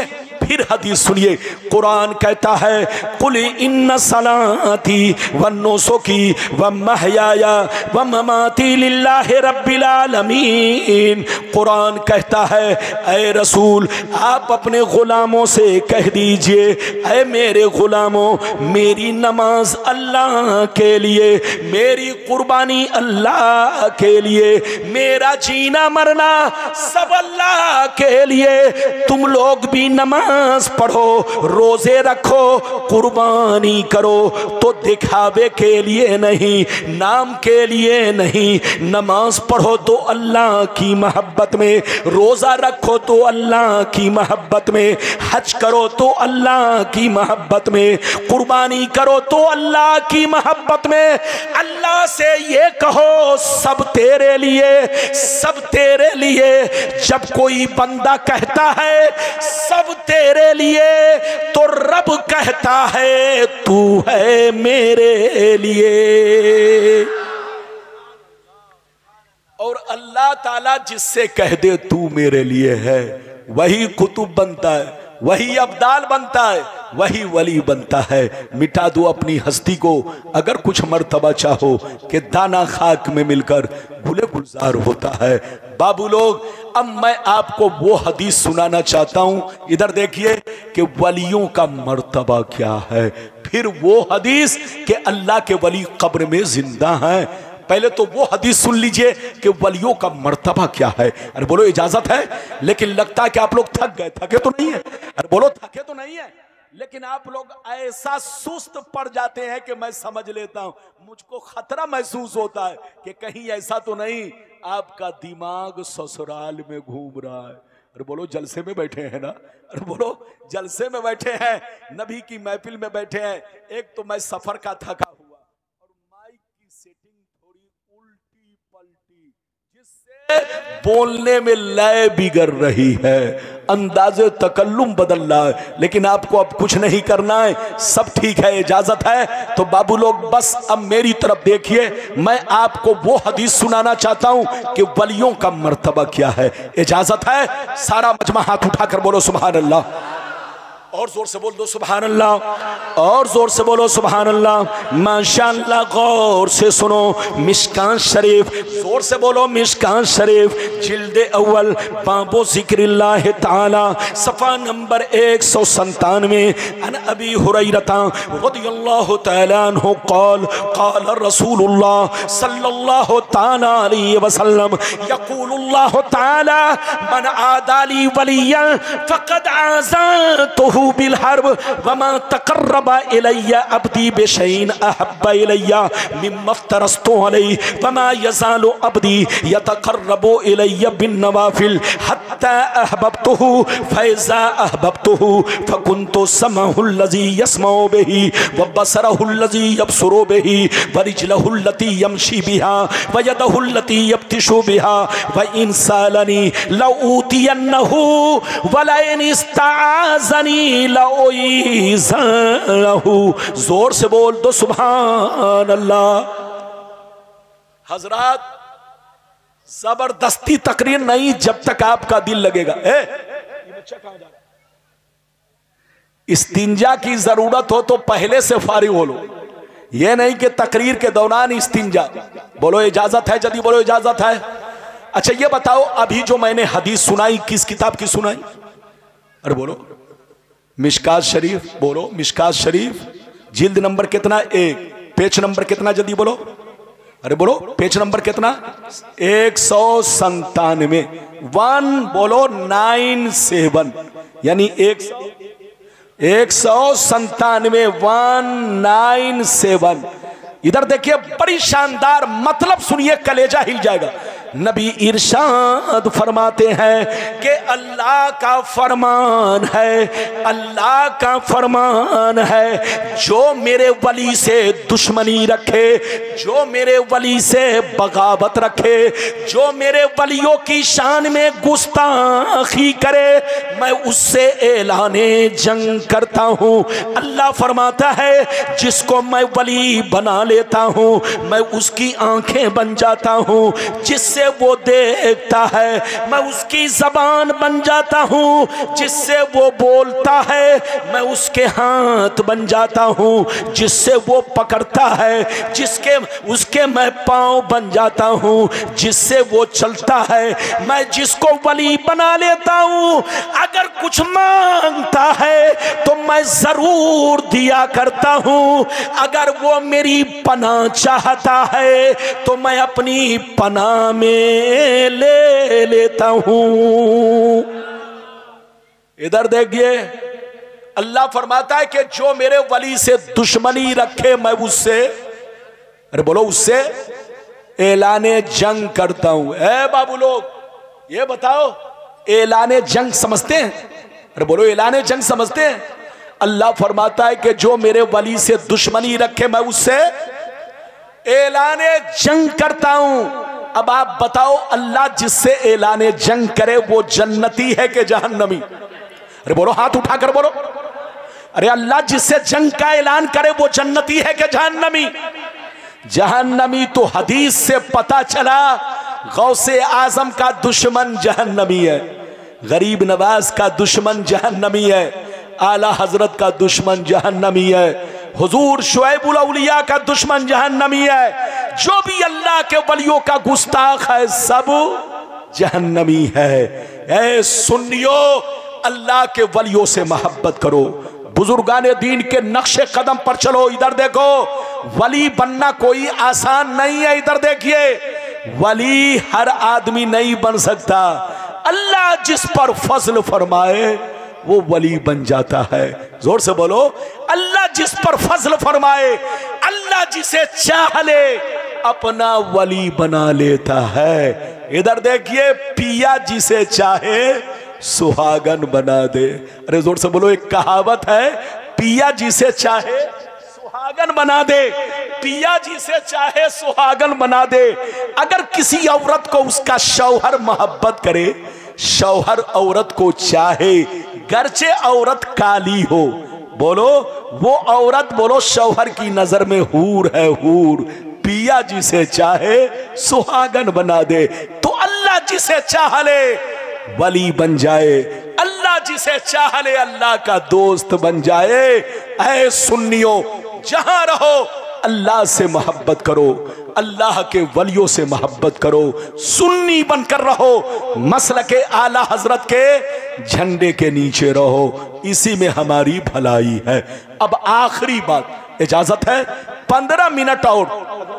फिर हदीस सुनिए, कुरान कहता है कुल इन्ना सलाती व नुसुकी व महयाया व ममाती लिल्लाहि रब्बिल आलमीन। कुरान कहता है ऐ रसूल आप अपने गुलामों से कह दीजिए, ऐ मेरे गुलामों मेरी नमाज अल्लाह के लिए, मेरी कुर्बानी अल्लाह के लिए, मेरा जीना मरना सब अल्लाह के लिए। तुम लोग भी नमाज पढ़ो, रोजे रखो, कुर्बानी करो, तो दिखावे के लिए नहीं, नाम के लिए नहीं। नमाज पढ़ो तो अल्लाह की मोहब्बत में, रोजा रखो तो अल्लाह की मोहब्बत में, हज करो तो अल्लाह की मोहब्बत में, कुर्बानी करो तो अल्लाह की मोहब्बत में। अल्लाह से ये कहो सब तेरे लिए, सब तेरे लिए। जब कोई बंदा कहता है सब तेरे लिए, तो रब कहता है तू है मेरे लिए। और अल्लाह ताला जिससे कह दे तू मेरे लिए है, वही कुतुब बनता है, वही अब्दाल बनता है, वही वली बनता है। मिटा दो अपनी हस्ती को अगर कुछ मर्तबा चाहो कि दाना खाक में मिलकर गुले गुलजार होता है। बाबू लोग, अब मैं आपको वो हदीस सुनाना चाहता हूं, इधर देखिए कि वलियों का मर्तबा क्या है। फिर वो हदीस कि अल्लाह के वली कब्र में जिंदा हैं। पहले तो वो हदीस सुन लीजिए कि वलियों का मर्तबा क्या है। अरे बोलो इजाजत है, लेकिन लगता है कि आप लोग थक गए। थके तो नहीं है? अरे बोलो थके तो नहीं है, लेकिन आप लोग ऐसा सुस्त पड़ जाते हैं कि मैं समझ लेता हूं, मुझको खतरा महसूस होता है कि कहीं ऐसा तो नहीं आपका दिमाग ससुराल में घूम रहा है। अरे बोलो जलसे में बैठे हैं ना? अरे बोलो जलसे में बैठे हैं, नबी की महफिल में बैठे हैं। एक तो मैं सफर का थका हुआ और माइक की सेटिंग थोड़ी उल्टी पलटी, जिससे बोलने में लय बिगड़ रही है, अंदाजे तकल्लुम बदल रहा है। लेकिन आपको अब कुछ नहीं करना है, सब ठीक है, इजाजत है। तो बाबू लोग बस अब मेरी तरफ देखिए, मैं आपको वो हदीस सुनाना चाहता हूं कि वलियों का मर्तबा क्या है। इजाजत है? सारा मजमा हाथ उठाकर बोलो सुभान अल्लाह। और जोर से बोल दो सुभान अल्लाह, और जोर से बोलो सुभान अल्लाह। माशाअल्लाह, गौर से सुनो मिशकात शरीफ, जोर से बोलो मिशकात शरीफ, जिल्दे अव्वल बाबो ज़िक्रिल्लाह ताला, सफ़ा नंबर 197। अन अबी हुरैरता रज़ियल्लाहु ताला अन्हु क़ाल क़ाल रसूलुल्लाह सल्लल्लाहु ताला अलैहि वसल्लम यक़ूलुल्लाहु ताला मन आदाली वलिय्यन फ़क़द आज़नतुहु बिल हर्ब वमा तक़र्रबा इलय्या अब्दी बिशैइन अहब्बा इलय्या मिम्मा अफ़्तरस्तु अलैहि वमा यज़ालु अब्दी यतक़र्रबु इलय्या बिन नवाफिल हत्ता अहबब्तुहु फ़इज़ा अहबब्तुहु फ़कुन्तु समअहु अल्लज़ी यस्मउ बिही व बसरहु अल्लज़ी यबसुरु बिही व रिजलहु अल्लती यमशी बिहा व यदहु अल्लती यब्तिशु बिहा व इन सालनी लऊतियन्नहु व लइन इस्ताज़नी जोर से बोल दो सुभान अल्लाह। हजरात, जबरदस्ती तकरीर नहीं जब तक आपका दिल लगेगा। ये बच्चा कहां जा रहा है? इस्तिंजा की जरूरत हो तो पहले से फारिग हो लो, ये नहीं कि तकरीर के दौरान इस्तिंजा। बोलो इजाजत है? जल्दी बोलो इजाजत है। अच्छा ये बताओ, अभी जो मैंने हदीस सुनाई किस किताब की सुनाई? अरे बोलो मिशकात शरीफ। बोलो मिशकात शरीफ, जिल्द नंबर कितना? 1, पेज नंबर कितना? जल्दी बोलो। अरे बोलो पेज नंबर कितना? 197। 1 बोलो 97, यानी 197, 197। इधर देखिए बड़ी शानदार मतलब सुनिए, कलेजा हिल जाएगा। नबी इरशाद फरमाते हैं कि अल्लाह का फरमान है, अल्लाह का फरमान है, जो मेरे वली से दुश्मनी रखे, जो मेरे वली से बगावत रखे, जो मेरे वलियों की शान में गुस्ताखी करे, मैं उससे ऐलाने जंग करता हूँ। अल्लाह फरमाता है जिसको मैं वली बना लेता हूँ, मैं उसकी आंखें बन जाता हूँ, जिससे जिससे वो देखता है, मैं उसकी जबान बन जाता हूँ जिससे वो बोलता है, मैं उसके हाथ बन जाता हूँ जिससे वो पकड़ता है, उसके मैं पाँव बन जाता हूँ जिससे वो चलता है। मैं जिसको वली बना लेता हूँ, अगर कुछ मांगता है तो मैं जरूर दिया करता हूँ। अगर वो मेरी पनाह चाहता है तो मैं अपनी पनाह में ले लेता हूँ। इधर देखिए, अल्लाह फरमाता है कि जो मेरे वली से दुश्मनी रखे मैं उससे, अरे बोलो, उससे ऐलाने जंग करता हूं। ए बाबू लोग, ये बताओ ऐलाने जंग समझते हैं? अरे बोलो, ऐलाने जंग समझते हैं? अल्लाह फरमाता है कि जो मेरे वली से दुश्मनी रखे मैं उससे ऐलाने जंग करता हूं। अब आप बताओ, अल्लाह जिससे ऐलाने जंग करे वो जन्नती है कि जहन्नमी? अरे बोलो, हाथ उठाकर बोलो। अरे अल्लाह जिससे जंग का ऐलान करे वो जन्नती है कि जहन्नमी? जहन्नमी तो हदीस से पता चला, गौसे आजम का दुश्मन जहन्नमी है, गरीब नवाज का दुश्मन जहन्नमी है, आला हजरत का दुश्मन जहन्नमी है, हुजूर शुएबुल औलिया का दुश्मन जहन्नमी है। जो भी अल्लाह के वलियों का गुस्ताख है सब जहन्नमी है। ऐ सुन्नियो, अल्लाह के वलियों से मोहब्बत करो, बुजुर्गाने दीन के नक्शे कदम पर चलो। इधर देखो, वली बनना कोई आसान नहीं है। इधर देखिए, वली हर आदमी नहीं बन सकता। अल्लाह जिस पर फजल फरमाए वो वली बन जाता है। जोर से बोलो, अल्लाह जिस पर फजल फरमाए, अल्लाह जिसे चाह ले अपना वली बना लेता है। इधर देखिए, पिया जिसे चाहे सुहागन बना दे। अरे जोर से बोलो, एक कहावत है, पिया जिसे चाहे सुहागन बना दे, पिया जिसे चाहे सुहागन बना दे। अगर किसी औरत को उसका शौहर मोहब्बत करे, शौहर औरत को चाहे, गरचे औरत काली हो, बोलो वो औरत, बोलो शौहर की नजर में हूर है, हूर। पिया जिसे चाहे सुहागन बना दे। तो अल्लाह जिसे चाह ले वली बन जाए, अल्लाह जिसे चाह ले अल्लाह का दोस्त बन जाए। ऐ सुन्नियों, जहां रहो अल्लाह से मोहब्बत करो, अल्लाह के वलियों से मोहब्बत करो, सुन्नी बनकर रहो, मसलके आला हजरत के झंडे के नीचे रहो, इसी में हमारी भलाई है। अब आखिरी बात, इजाजत है 15 मिनट और,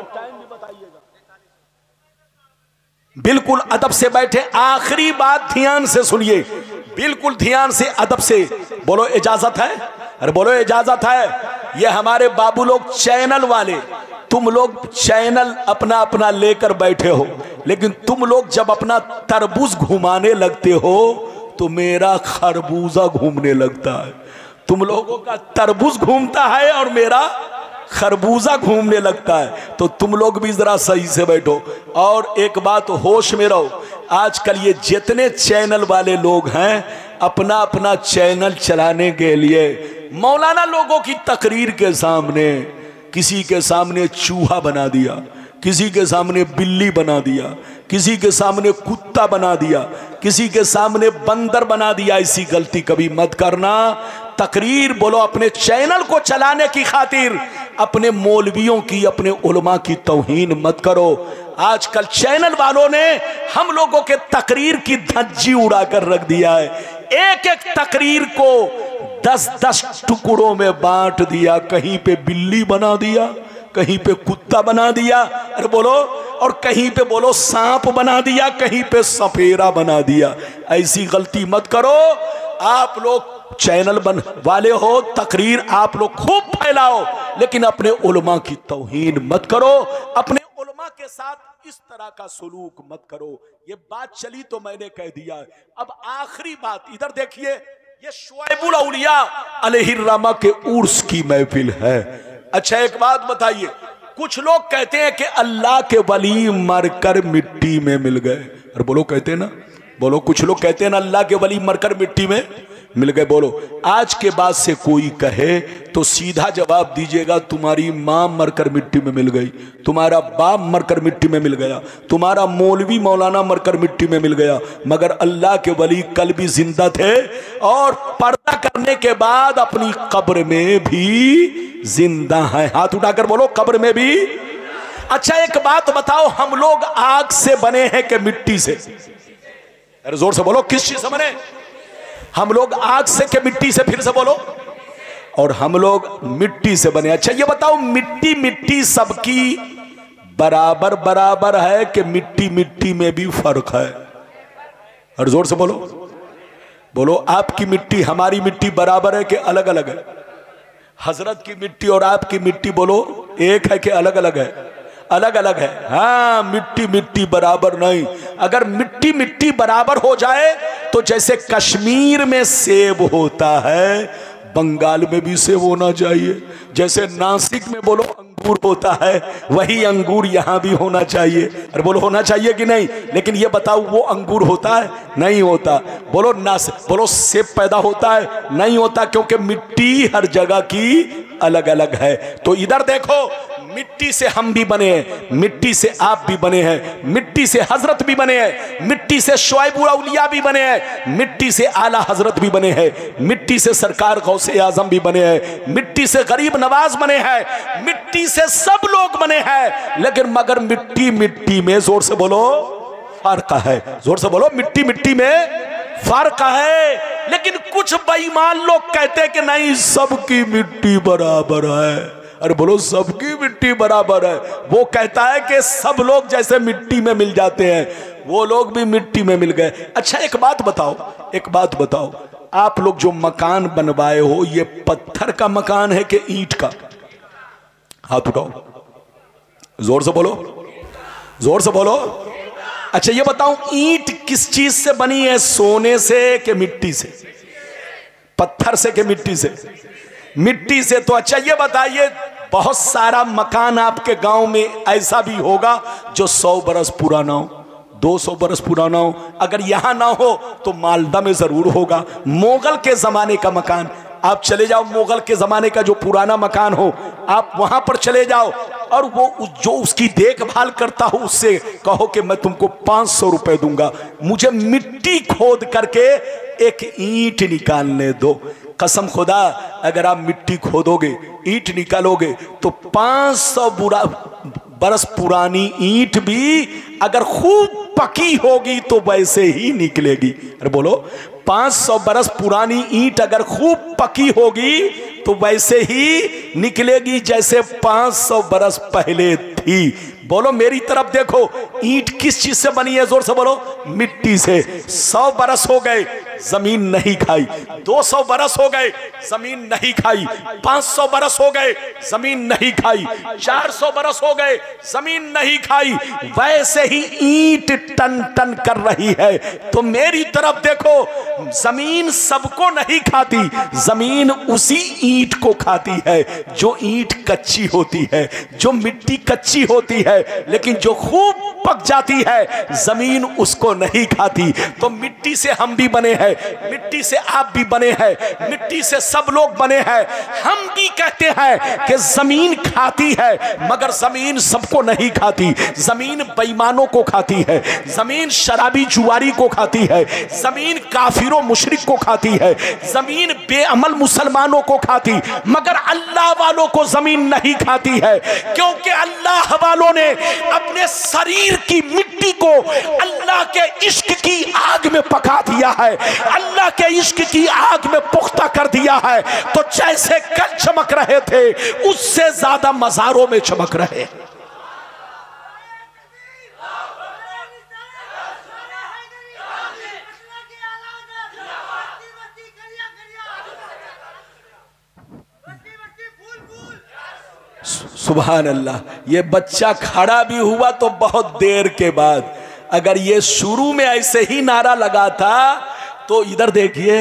बिल्कुल अदब से बैठे, आखिरी बात ध्यान से सुनिए, बिल्कुल ध्यान से अदब से बोलो, इजाजत है? अरे बोलो इजाजत है। ये हमारे बाबू लोग चैनल वाले, तुम लोग चैनल अपना अपना लेकर बैठे हो, लेकिन तुम लोग जब अपना तरबूज घुमाने लगते हो तो मेरा खरबूजा घूमने लगता है। तुम लोगों का तरबूज घूमता है और मेरा खरबूजा घूमने लगता है। तो तुम लोग भी जरा सही से बैठो। और एक बात होश में रहो, आजकल ये जितने चैनल वाले लोग हैं, अपना अपना चैनल चलाने के लिए मौलाना लोगों की तकरीर के सामने किसी के सामने चूहा बना दिया, किसी के सामने बिल्ली बना दिया, किसी के सामने कुत्ता बना दिया, किसी के सामने बंदर बना दिया। ऐसी गलती कभी मत करना। तकरीर बोलो अपने चैनल को चलाने की खातिर अपने मौलवियों की, अपने उलमा की तौहीन मत करो। आजकल चैनल वालों ने हम लोगों के तकरीर की धज्जी उड़ा कर रख दिया है। एक एक तकरीर को 10-10 टुकड़ों में बांट दिया, कहीं पे बिल्ली बना दिया, कहीं पे कुत्ता बना दिया, अरे बोलो, और कहीं पे बोलो सांप बना दिया, कहीं पे सफेरा बना दिया। ऐसी गलती मत करो। आप लोग चैनल बन वाले हो, तकरीर आप लोग खूब फैलाओ, लेकिन अपने उलमा की तौहीन मत करो, अपने उलमा के साथ इस तरह का सलूक मत करो। ये बात चली तो मैंने कह दिया। अब आखिरी बात, इधर देखिए, ये शुएबुल औलिया अलैहिर्रहमा के उर्स की महफिल है। अच्छा एक बात बताइए, कुछ लोग कहते हैं कि अल्लाह के वली मरकर मिट्टी में मिल गए। अरे बोलो, कहते हैं ना, बोलो कुछ लोग कहते हैं ना अल्लाह के वली मरकर मिट्टी में मिल गए। बोलो आज के बाद से कोई कहे तो सीधा जवाब दीजिएगा, तुम्हारी मां मरकर मिट्टी में मिल गई, तुम्हारा बाप मरकर मिट्टी में मिल गया, तुम्हारा मौलवी मौलाना मरकर मिट्टी में मिल गया, मगर अल्लाह के वली कल भी जिंदा थे और पर्दा करने के बाद अपनी कब्र में भी जिंदा है। हाथ उठाकर बोलो कब्र में भी। अच्छा एक बात बताओ, हम लोग आग से बने हैं कि मिट्टी से? अरे जोर से बोलो, किस चीज से बने? हम लोग आग से के मिट्टी से? फिर से बोलो। और हम लोग मिट्टी से बने। अच्छा ये बताओ, मिट्टी मिट्टी सबकी बराबर बराबर है कि मिट्टी मिट्टी में भी फर्क है? और जोर से बोलो। बोलो आपकी मिट्टी हमारी मिट्टी बराबर है कि अलग अलग है? हजरत की मिट्टी और आपकी मिट्टी बोलो एक है कि अलग अलग है? अलग अलग है। हाँ, मिट्टी मिट्टी बराबर नहीं। अगर मिट्टी मिट्टी बराबर हो जाए तो जैसे कश्मीर में सेब होता है, बंगाल में भी सेब होना चाहिए। जैसे नासिक में बोलो अंगूर होता है, वही अंगूर यहां भी होना चाहिए। अरे बोलो होना चाहिए कि नहीं? लेकिन ये बताओ वो अंगूर होता है? नहीं होता। बोलो बोलो सेब पैदा होता है? नहीं होता, क्योंकि मिट्टी हर जगह की अलग अलग है। तो इधर देखो, मिट्टी से हम भी बने हैं, मिट्टी से आप भी बने हैं, मिट्टी से हजरत भी बने हैं, मिट्टी से शुआइब औलिया भी बने हैं, मिट्टी से आला हजरत भी बने हैं, मिट्टी से सरकार गौसे आजम भी बने हैं, मिट्टी से गरीब नवाज बने हैं, मिट्टी से सब लोग बने हैं। लेकिन मगर मिट्टी मिट्टी में, जोर से बोलो, फर्क है। जोर से बोलो, मिट्टी मिट्टी में फर्क है। लेकिन कुछ बेईमान लोग कहते हैं कि नहीं सबकी मिट्टी बराबर है। अरे बोलो सबकी मिट्टी बराबर है। वो कहता है कि सब लोग जैसे मिट्टी में मिल जाते हैं, वो लोग भी मिट्टी में मिल गए। अच्छा एक बात बताओ, एक बात बताओ, आप लोग जो मकान बनवाए हो, ये पत्थर का मकान है कि ईंट का? हाथ उठाओ, जोर से बोलो, जोर से बोलो। अच्छा ये बताओ, ईंट किस चीज से बनी है? सोने से कि मिट्टी से? पत्थर से कि मिट्टी से? मिट्टी से। तो अच्छा ये बताइए, बहुत सारा मकान आपके गांव में ऐसा भी होगा जो 100 बरस पुराना हो, 200 बरस पुराना हो। अगर यहां ना हो तो मालदा में जरूर होगा। मोगल के जमाने का मकान आप चले जाओ, मोगल के जमाने का जो पुराना मकान हो आप वहां पर चले जाओ, और वो जो उसकी देखभाल करता हो उससे कहो कि मैं तुमको 500 रुपए दूंगा, मुझे मिट्टी खोद करके एक ईंट निकालने दो। कसम खुदा, अगर आप मिट्टी खोदोगे, ईंट निकालोगे, तो 500 बरस पुरानी ईंट भी अगर खूब पकी होगी तो वैसे ही निकलेगी। अरे बोलो, 500 बरस पुरानी ईंट अगर खूब पकी होगी तो वैसे ही निकलेगी जैसे 500 बरस पहले थी। बोलो मेरी तरफ देखो, ईंट किस चीज से बनी है? जोर से बोलो, मिट्टी से। 100 बरस हो गए जमीन नहीं खाई, 200 बरस हो गए जमीन नहीं खाई, 500 बरस हो गए जमीन नहीं खाई, 400 बरस हो गए जमीन नहीं खाई, वैसे ही ईंट टन टन कर रही है। तो मेरी तरफ देखो, जमीन सबको नहीं खाती, जमीन उसी ईंट को खाती है जो ईंट कच्ची होती है, जो मिट्टी कच्ची होती है, लेकिन जो खूब पक जाती है जमीन उसको नहीं खाती। तो मिट्टी से हम भी बने हैं, मिट्टी से आप भी बने हैं, मिट्टी से सब लोग बने हैं। हम भी कहते हैं कि जमीन खाती है, मगर जमीन सबको नहीं खाती। जमीन बेईमानों को खाती है, जमीन शराबी जुआरी को खाती है, जमीन काफिरों मुशरिक को खाती है, जमीन बेअमल मुसलमानों को खाती, मगर अल्लाह वालों को जमीन नहीं खाती है। क्योंकि अल्लाह वालों ने अपने शरीर की मिट्टी को अल्लाह के इश्क की आग में पका दिया है, अल्लाह के इश्क की आग में पुख्ता कर दिया है। तो जैसे कल चमक रहे थे उससे ज्यादा मज़ारों में चमक रहे। सुभान अल्लाह। ये बच्चा खड़ा भी हुआ तो बहुत देर के बाद। अगर ये शुरू में ऐसे ही नारा लगा था तो इधर देखिए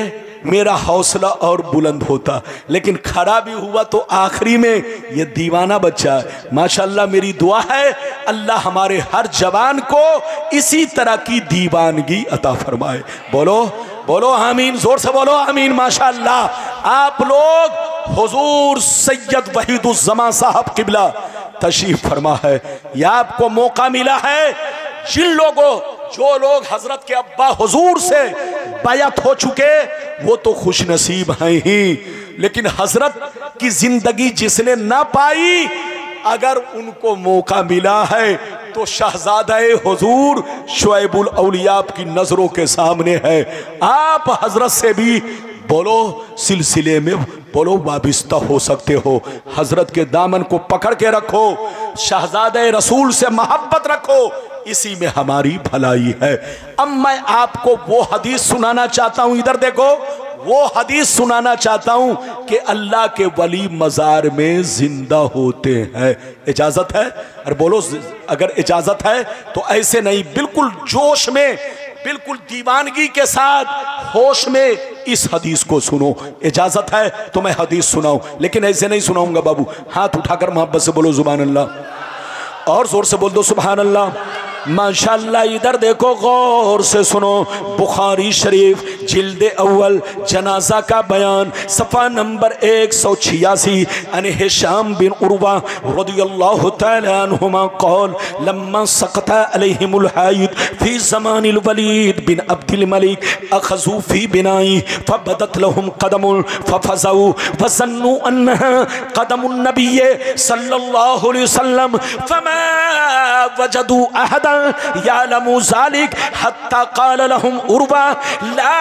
मेरा हौसला और बुलंद होता, लेकिन खड़ा भी हुआ तो आखिरी में ये दीवाना बच्चा है। माशाअल्लाह मेरी दुआ है अल्लाह हमारे हर जवान को इसी तरह की दीवानगी अता फरमाए। बोलो बोलो आमीन, जोर से बोलो आमीन। माशाअल्लाह आप लोग हुजूर सैयद वहीदुज़्ज़मा साहब किबला तशरीफ फरमा है, यह आपको मौका मिला है। जिन लोगों जो लोग हजरत के अब्बा हुजूर से बैअत हो चुके वो तो खुश नसीब हैं ही, लेकिन हजरत की जिंदगी जिसने ना पाई अगर उनको मौका मिला है तो शहजादा हुजूर शुएबुल औलिया आपकी नजरों के सामने है। आप हजरत से भी बोलो सिलसिले में बोलो वाबिस्ता हो सकते हो। हजरत के दामन को पकड़ के रखो, शहजादे रसूल से मोहब्बत रखो, इसी में हमारी भलाई है। अब मैं आपको वो हदीस सुनाना चाहता हूं, इधर देखो, वो हदीस सुनाना चाहता हूं कि अल्लाह के वली मजार में जिंदा होते हैं। इजाजत है? अरे बोलो अगर इजाजत है तो ऐसे नहीं, बिल्कुल जोश में, बिल्कुल दीवानगी के साथ, होश में इस हदीस को सुनो। इजाजत है तो मैं हदीस सुनाऊं, लेकिन ऐसे नहीं सुनाऊंगा बाबू। हाथ उठाकर मोहब्बत से बोलो सुभान अल्लाह, और जोर से बोल दो सुभान अल्लाह। माशाअल्लाह इधर देखो, गौर से सुनो। बुखारी शरीफ जिल्द अव्वल जनाजा का बयान सफ़ा नंबर 186। अन हिशाम बिन उर्वा रदियल्लाहु तआला अन्हुमा क़ाल लम्मा सकता अलैहिमुल हायद फी ज़मानिल वलीद बिन अब्दुल मलिक अखज़ू फी बिनाई फबदत लहुम क़दमुन फफज़ऊ फज़न्नु अन्नहा क़दमुन नबिय्य सल्लल्लाहु अलैहि वसल्लम फमा वजदू अहदा यालमु ज़ालिक हत्ता क़ाल लहुम उर्वा ला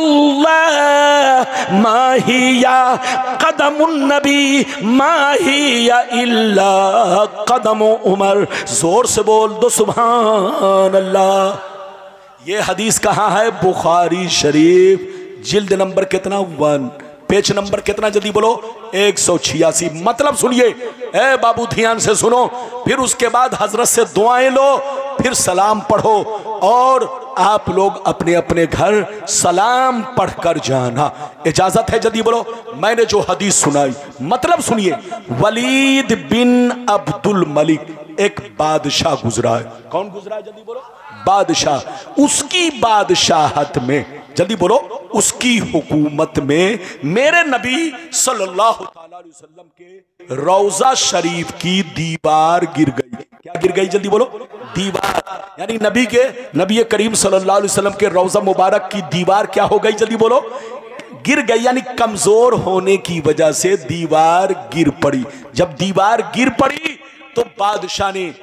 वल्लाह मा हिया क़दमुन नबी मा हिया इल्ला क़दमु उमर। जोर से बोल दो सुभान अल्लाह। ये हदीस कहाँ है? बुखारी शरीफ जिल्द नंबर कितना? 1, पेज नंबर कितना? जल्दी बोलो 186। मतलब सुनिए ए बाबू, ध्यान से सुनो। फिर उसके बाद हजरत से दुआएं लो, फिर सलाम पढ़ो और आप लोग अपने अपने घर सलाम पढ़कर जाना। इजाजत है? जल्दी बोलो। मैंने जो हदीस सुनाई मतलब सुनिए। वलीद बिन अब्दुल मलिक एक बादशाह गुजरा है। कौन गुजरा है? जल्दी बोलो। बादशाह। उसकी बादशाहत में, जल्दी बोलो, उसकी हुकूमत में मेरे नबी सल्लल्लाहु अलैहि वसल्लम के रौजा शरीफ की दीवार गिर गई। क्या गिर गई? जल्दी बोलो। दीवार, यानी नबी करीम सल्लल्लाहु अलैहि वसल्लम के रौजा मुबारक की दीवार क्या हो गई? जल्दी बोलो। गिर गई, यानी कमजोर होने की वजह से दीवार गिर पड़ी। जब दीवार गिर पड़ी तो बादशाह ने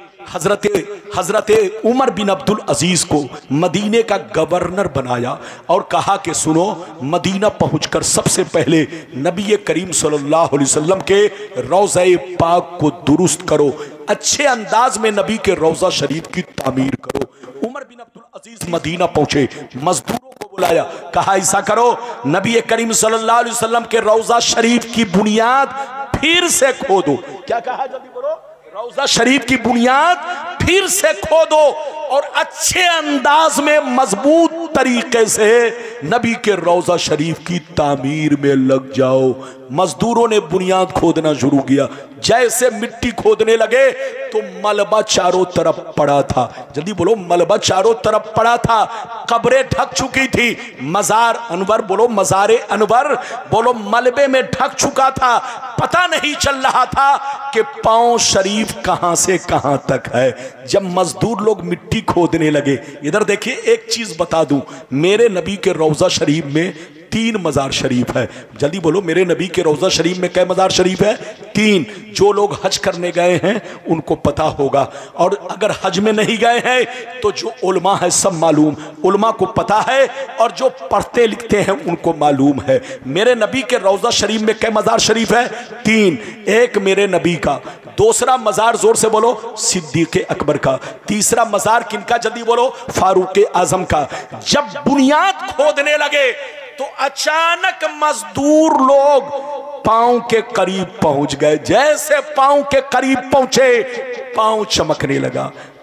हजरत उमर बिन अब्दुल अजीज को मदीने का गवर्नर बनाया और कहा कि सुनो, मदीना पहुंचकर सबसे पहले नबी करीम सल्लल्लाहु अलैहि वसल्लम के रौज़ा पाक को दुरुस्त करो, अच्छे अंदाज में नबी के रौज़ा शरीफ की तामीर करो। Umar bin Abdul Aziz Medina पहुंचे, मजदूरों को बुलाया, कहा ऐसा करो, नबी करीम सल्लल्लाहु अलैहि वसल्लम के रौज़ा शरीफ की बुनियाद फिर से खोदो। क्या कहा? जल्दी बोलो। रौज़ा शरीफ की बुनियाद फिर से खोदो और अच्छे अंदाज में मजबूत तरीके से नबी के रौज़ा शरीफ की तामीर में लग जाओ। मजदूरों ने बुनियाद खोदना शुरू किया। जैसे मिट्टी खोदने लगे तो मलबा चारों तरफ पड़ा था। जल्दी बोलो। मलबा चारों तरफ पड़ा था, कब्रें ढक चुकी थी। मजार अनवर बोलो, मजारे अनवर बोलो, मलबे में ढक चुका था। पता नहीं चल रहा था कि पांव शरीफ कहां से कहां तक है। जब मजदूर लोग मिट्टी खोदने लगे, इधर देखिए एक चीज बता दूं, मेरे नबी के रौज़ा शरीफ में 3 मज़ार शरीफ है। जल्दी बोलो। मेरे नबी के रौज़ा शरीफ में कै मज़ार शरीफ है? 3। जो लोग हज करने गए हैं उनको पता होगा, और अगर हज में नहीं गए हैं तो जो उलमा है सब मालूम, उलमा को पता है, और जो पढ़ते लिखते हैं उनको मालूम है। मेरे नबी के रौज़ा शरीफ में कै मज़ार शरीफ है? 3। एक मेरे नबी का, दूसरा मज़ार जोर से बोलो सिद्दीक़ अकबर का, तीसरा मज़ार किनका? जल्दी बोलो फारूक आजम का। जब बुनियाद खोदने लगे तो अचानक मजदूर लोग पांव के करीब पहुंच गए। जैसे पांव के करीब पहुंचे, पांव चमकने लगा,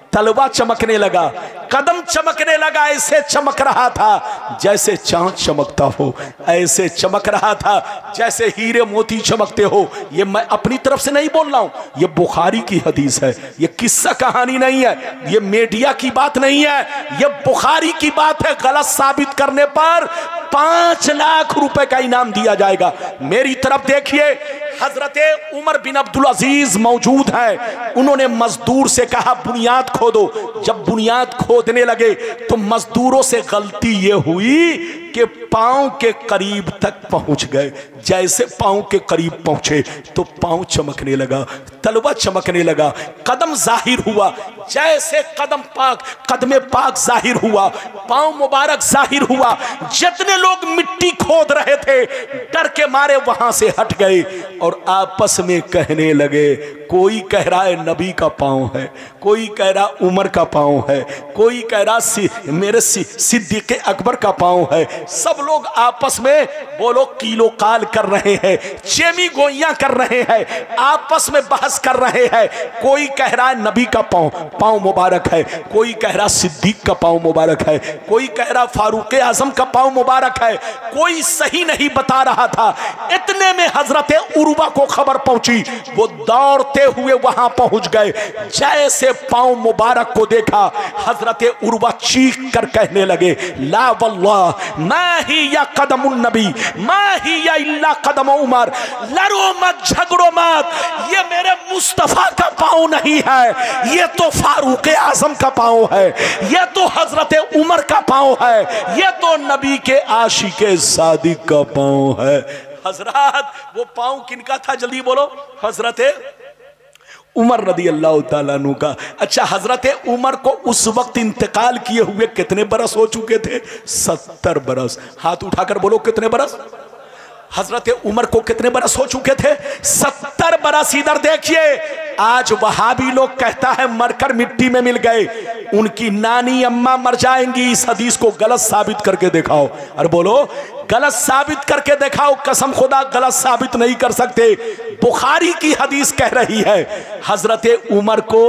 तलवा चमकने लगा, कदम चमकने लगा, ऐसे चमक रहा था जैसे चांद चमकता हो, ऐसे चमक रहा था जैसे हीरे मोती चमकते हो। ये मैं अपनी तरफ से नहीं बोल रहा हूं, ये बुखारी की हदीस है, ये किस्सा कहानी नहीं है, ये मीडिया की बात नहीं है, ये बुखारी की बात है। गलत साबित करने पर 5 लाख रुपए का इनाम दिया जाएगा। मेरी तरफ देखिए, हजरते उमर बिन अब्दुल अजीज मौजूद हैं। उन्होंने मजदूर से कहा बुनियाद खोदो। जब बुनियाद खोदने लगे तो मजदूरों से गलती ये हुई कि पांव के करीब तक पहुंच गए। जैसे पांव के करीब पहुंचे तो पांव चमकने लगा, तलवा चमकने लगा, कदम जाहिर हुआ। जैसे कदमे पाक जाहिर हुआ, पांव मुबारक जाहिर हुआ। जितने लोग मिट्टी खोद रहे थे डर के मारे वहां से हट गए और आपस में कहने लगे, कोई कह रहा है नबी का पांव है, कोई कह रहा उमर का पांव है, कोई कह रहा मेरे सिद्दीक़ अकबर का पांव है। सब लोग आपस में बोलो कीलो काल कर रहे हैं, चेमी गोइयां कर रहे हैं, आपस में बहस कर रहे हैं। कोई कह रहा है नबी का पांव मुबारक है, कोई कह रहा सिद्दीक का पांव मुबारक है, कोई कह रहा फारूक आजम का पांव मुबारक है। कोई सही नहीं बता रहा था। इतने में हजरत उर्वा को खबर पहुंची, वो दौड़ते हुए वहां पहुंच गए। जैसे पांव मुबारक को देखा, हजरत उर्वा चीख कर कहने लगे, ला वल्लाह मा ही या कदमुन नबी मा ही या इल्ला कदम उमर। लड़ो मत, झगड़ो मत, ये मेरे मुस्तफा का पांव नहीं है, ये तो फारूक आजम का पांव है, ये तो हजरत उमर का पांव है, ये तो नबी के आशिके सादिक का पांव है। हजरत वो पांव किनका था जल्दी बोलो? हजरत उमर रदी अल्लाह ताला अन्हु का। अच्छा, हजरत उमर को उस वक्त इंतकाल किए हुए कितने बरस हो चुके थे? 70 बरस। हाथ उठाकर बोलो कितने बरस? हजरत उमर को कितने बरस हो चुके थे? 70 बरस। इधर देखिए, आज वहाबी लोग कहता है मरकर मिट्टी में मिल गए, उनकी नानी अम्मा मर जाएंगी। इस हदीस को गलत साबित करके दिखाओ। अरे बोलो गलत साबित करके दिखाओ। कसम खुदा गलत साबित नहीं कर सकते। बुखारी की हदीस कह रही है, हजरत उमर को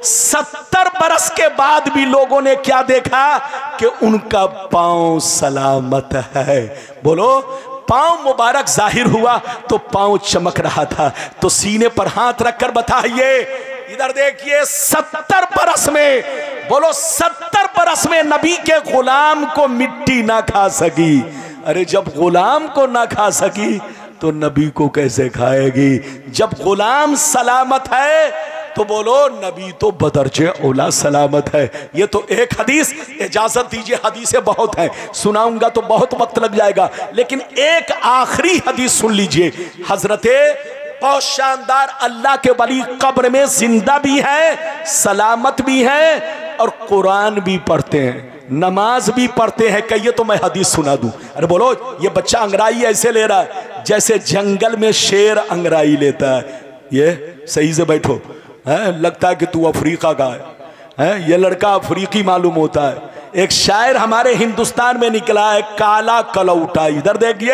70 बरस के बाद भी लोगों ने क्या देखा कि उनका पांव सलामत है। बोलो, पांव मुबारक जाहिर हुआ तो पांव चमक रहा था। तो सीने पर हाथ रखकर बताइए, इधर देखिए, 70 बरस में, बोलो 70 बरस में नबी के गुलाम को मिट्टी ना खा सकी। अरे जब गुलाम को ना खा सकी तो नबी को कैसे खाएगी? जब गुलाम सलामत है तो बोलो नबी तो बदरजे औला सलामत है। ये तो एक हदीस, इजाजत दीजिए हदीसें बहुत हैं, सुनाऊंगा तो बहुत वक्त लग जाएगा, लेकिन एक आखिरी हदीस सुन लीजिए। हजरते बहुत शानदार अल्लाह के वली कब्र में जिंदा भी है, सलामत भी है और कुरान भी पढ़ते हैं, नमाज भी पढ़ते हैं। कहिए तो मैं हदीस सुना दूं। अरे बोलो, ये बच्चा अंगड़ाई ऐसे ले रहा है जैसे जंगल में शेर अंगड़ाई लेता है। ये सही से बैठो, है लगता है कि तू अफ्रीका का है। ये लड़का अफ्रीकी मालूम होता है। एक शायर हमारे हिंदुस्तान में निकला है, काला कलौटा। इधर देखिए,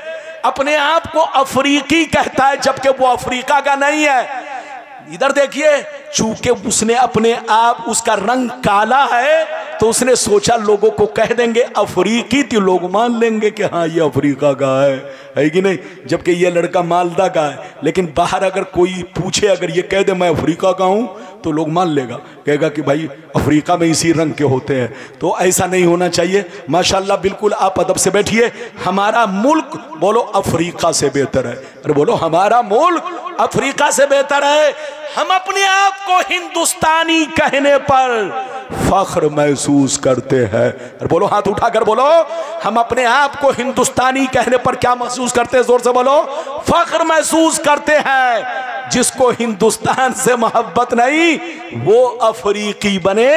अपने आप को अफ्रीकी कहता है जबकि वो अफ्रीका का नहीं है। इधर देखिए, चूंकि उसने अपने आप, उसका रंग काला है तो उसने सोचा लोगों को कह देंगे अफ्रीकी, तो लोग मान लेंगे कि हाँ ये अफ्रीका का है कि नहीं, जबकि ये लड़का मालदा का है। लेकिन बाहर अगर कोई पूछे, अगर ये कह दे मैं अफ्रीका का हूँ तो लोग मान लेगा, कहेगा कि भाई अफ्रीका में इसी रंग के होते हैं। तो ऐसा नहीं होना चाहिए। माशाल्लाह, बिल्कुल आप अदब से बैठिए। हमारा मुल्क बोलो अफ्रीका से बेहतर है। अरे बोलो, हमारा मुल्क अफ्रीका से बेहतर है। हम अपने आप को हिंदुस्तानी कहने पर फख्र महसूस करते हैं। और बोलो, हाथ उठाकर बोलो, हम अपने आप को हिंदुस्तानी कहने पर क्या महसूस करते हैं? जोर से बोलो, फख्र महसूस करते हैं। जिसको हिंदुस्तान से मोहब्बत नहीं वो अफ्रीकी बने,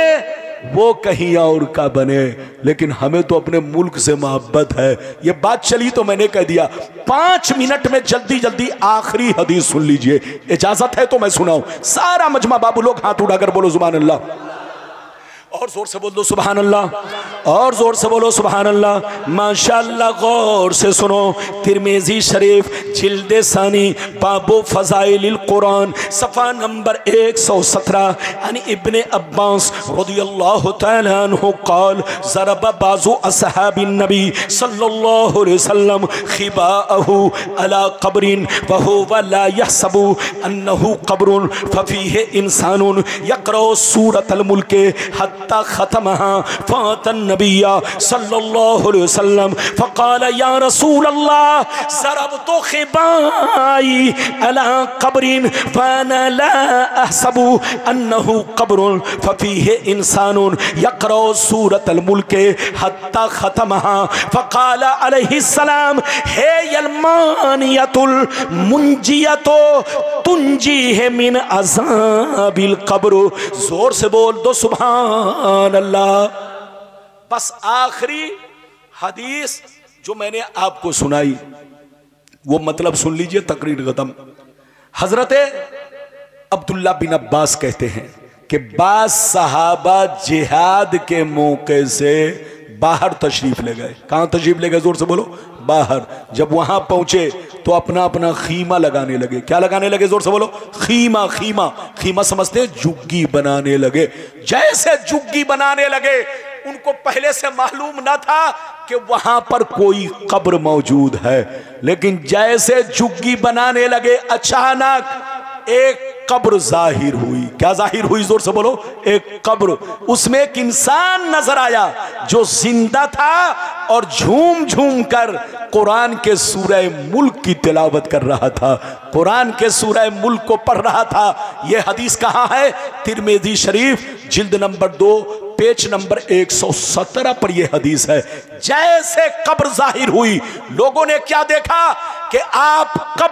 वो कहीं और का बने, लेकिन हमें तो अपने मुल्क से मोहब्बत है। ये बात चली तो मैंने कह दिया। 5 मिनट में जल्दी जल्दी आखिरी हदीस सुन लीजिए, इजाजत है तो मैं सुनाऊं। सारा मजमा बाबू लोग हाथ उठाकर बोलो सुभान अल्लाह, और जोर से बोल दो सुभान अल्लाह, और जोर से बोलो सुभान अल्लाह। माशाअल्लाह, गौर से सुनो। तिरमिज़ी शरीफ जिल्द सानी बाबो फज़ाइलिल कुरान सफ़ा नंबर 117 यानी इब्ने अब्बास रज़ियल्लाहु तआला अन्हु क़ाल ज़रब बाज़ु अस्हाबिन नबी सल्लल्लाहु अलैहि वसल्लम खिबाअहु अला क़ब्रिन व हुवा ला यहसबु अन्नहु क़ब्रुन फ़फ़ीहि इंसानुन यक़रअु सूरतल मुल्क हत्ता ख़तमहा फ़अतन नबिय्या सल्लल्लाहु अलैहि वसल्लम फ़क़ाल या रसूल अल्लाह ज़रबतु खिबाई अला क़ब्रिन फ़अना ला अहसबु अन्नहु क़ब्रुन फ़फ़ीहि इंसानुन यक़रअु सूरतल मुल्क हत्ता ख़तमहा फ़क़ाल अलैहिस्सलाम हे यलमानियतुल मुंजियतो तुंजीहि मिन अज़ाबिल क़ब्र। जोर से बोल दो सुभान अल्लाह। बस आखिरी हदीस जो मैंने आपको सुनाई वो मतलब सुन लीजिए, तकरीर खत्म। हजरत अब्दुल्ला बिन अब्बास कहते हैं कि बास सहाबा जिहाद के मौके से बाहर तशरीफ ले गए। कहां तशरीफ ले गए? जोर से बोलो, बाहर। जब वहां पहुंचे तो अपना अपना खीमा लगाने लगे। क्या लगाने लगे? जोर से बोलो, खीमा। खीमा खीमा समझते हैं? जुग्गी बनाने लगे। जैसे जुग्गी बनाने लगे उनको पहले से मालूम न था कि वहां पर कोई कब्र मौजूद है, लेकिन जैसे जुग्गी बनाने लगे अचानक एक कब्र जाहिर हुई। क्या जाहिर हुई? जोर से बोलो, एक कब्र। उसमें एक इंसान नजर आया जो जिंदा था और झूम झूम कर कुरान के सूरह मुल्क की तिलावत कर रहा था, कुरान के सूरह मुल्क को पढ़ रहा था। यह हदीस कहाँ है? तिरमिज़ी शरीफ जिल्द नंबर 2 पेज नंबर 117 पर यह हदीस है। जैसे कब्र जाहिर हुई, लोगों ने क्या देखा कि आप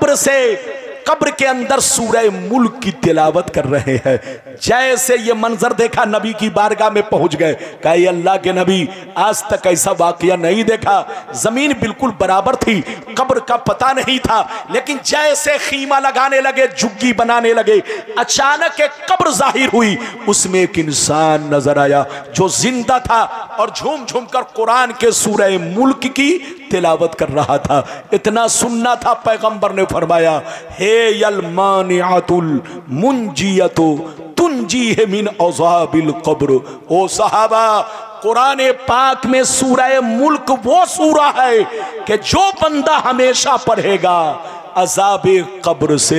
कब्र के अंदर सूरह मुल्क की तिलावत कर रहे हैं। जैसे ये मंजर देखा, नबी की बारगाह में पहुंच गए। कहा अल्लाह के नबी, आज तक ऐसा वाकया नहीं देखा। जमीन बिल्कुल बराबर थी, कब्र का पता नहीं था, लेकिन जैसे खीमा लगाने लगे, जुग्गी बनाने लगे, अचानक एक कब्र जाहिर हुई। उसमें एक इंसान नजर आया जो जिंदा था और झूम झूम कर कुरान के सूरह मुल्क की तिलावत कर रहा था। इतना सुनना था, पैगंबर ने फरमाया, हे यलमानिअतुल मुंजियतु तुंजीहि मिन अज़ाबिल क़ब्र। ओ सहाबा, कुरान पाक में सूरह मुल्क वो सूरा है कि जो बंदा हमेशा पढ़ेगा अज़ाबे कब्र से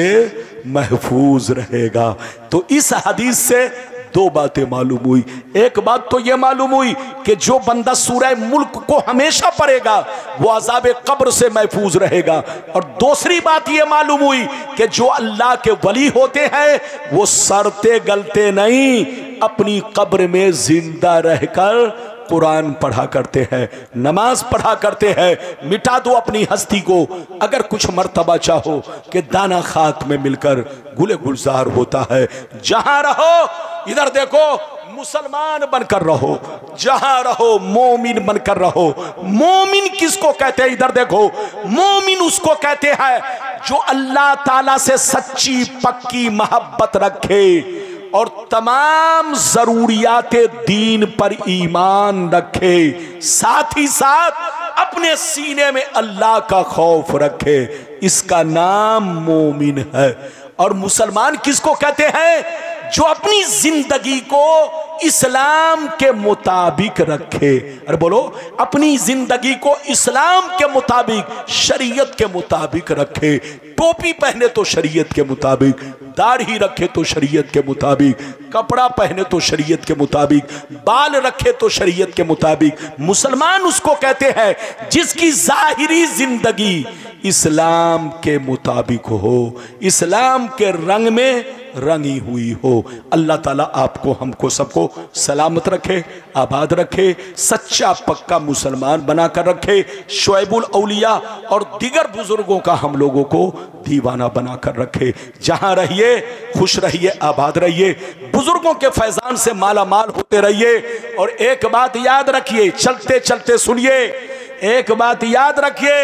महफूज रहेगा। तो इस हदीस से दो बातें मालूम हुई। एक बात तो यह मालूम हुई कि जो बंदा सूरह मुल्क को हमेशा पढ़ेगा वो अज़ाब कब्र से महफूज रहेगा, और दूसरी बात यह मालूम हुई कि जो अल्लाह के वली होते हैं वो सड़ते गलते नहीं, अपनी कब्र में जिंदा रहकर कुरान पढ़ा करते हैं, नमाज पढ़ा करते हैं। मिटा दो अपनी हस्ती को, अगर कुछ मर्तबा चाहो कि दाना खाक में मिलकर गुले गुलजार होता है। जहां रहो इधर देखो, मुसलमान बनकर रहो, जहां रहो मोमिन बनकर रहो। मोमिन किसको कहते हैं? इधर देखो, मोमिन उसको कहते हैं जो अल्लाह ताला से सच्ची पक्की मोहब्बत रखे और तमाम जरूरियाते दीन पर ईमान रखे, साथ ही साथ अपने सीने में अल्लाह का खौफ रखे। इसका नाम मोमिन है। और मुसलमान किसको कहते हैं? जो अपनी जिंदगी को इस्लाम के मुताबिक रखे। अरे बोलो, अपनी जिंदगी को इस्लाम के मुताबिक, शरीयत के मुताबिक रखे। टोपी पहने तो शरीयत के मुताबिक, दाढ़ी रखे तो शरीयत के मुताबिक, कपड़ा पहने तो शरीयत के मुताबिक, बाल रखे तो शरीयत के मुताबिक। मुसलमान उसको कहते हैं जिसकी जाहिरी जिंदगी इस्लाम के मुताबिक हो, इस्लाम के रंग में रंगी हुई हो। अल्लाह ताला आपको, हमको, सबको सलामत रखे, आबाद रखे, सच्चा पक्का मुसलमान बनाकर रखे। शुएबुल औलिया और दीगर बुजुर्गों का हम लोगों को दीवाना बनाकर रखे। जहां रहिए खुश रहिए, आबाद रहिए, बुजुर्गों के फैजान से माला माल होते रहिए। और एक बात याद रखिए, चलते चलते सुनिए, एक बात याद रखिए,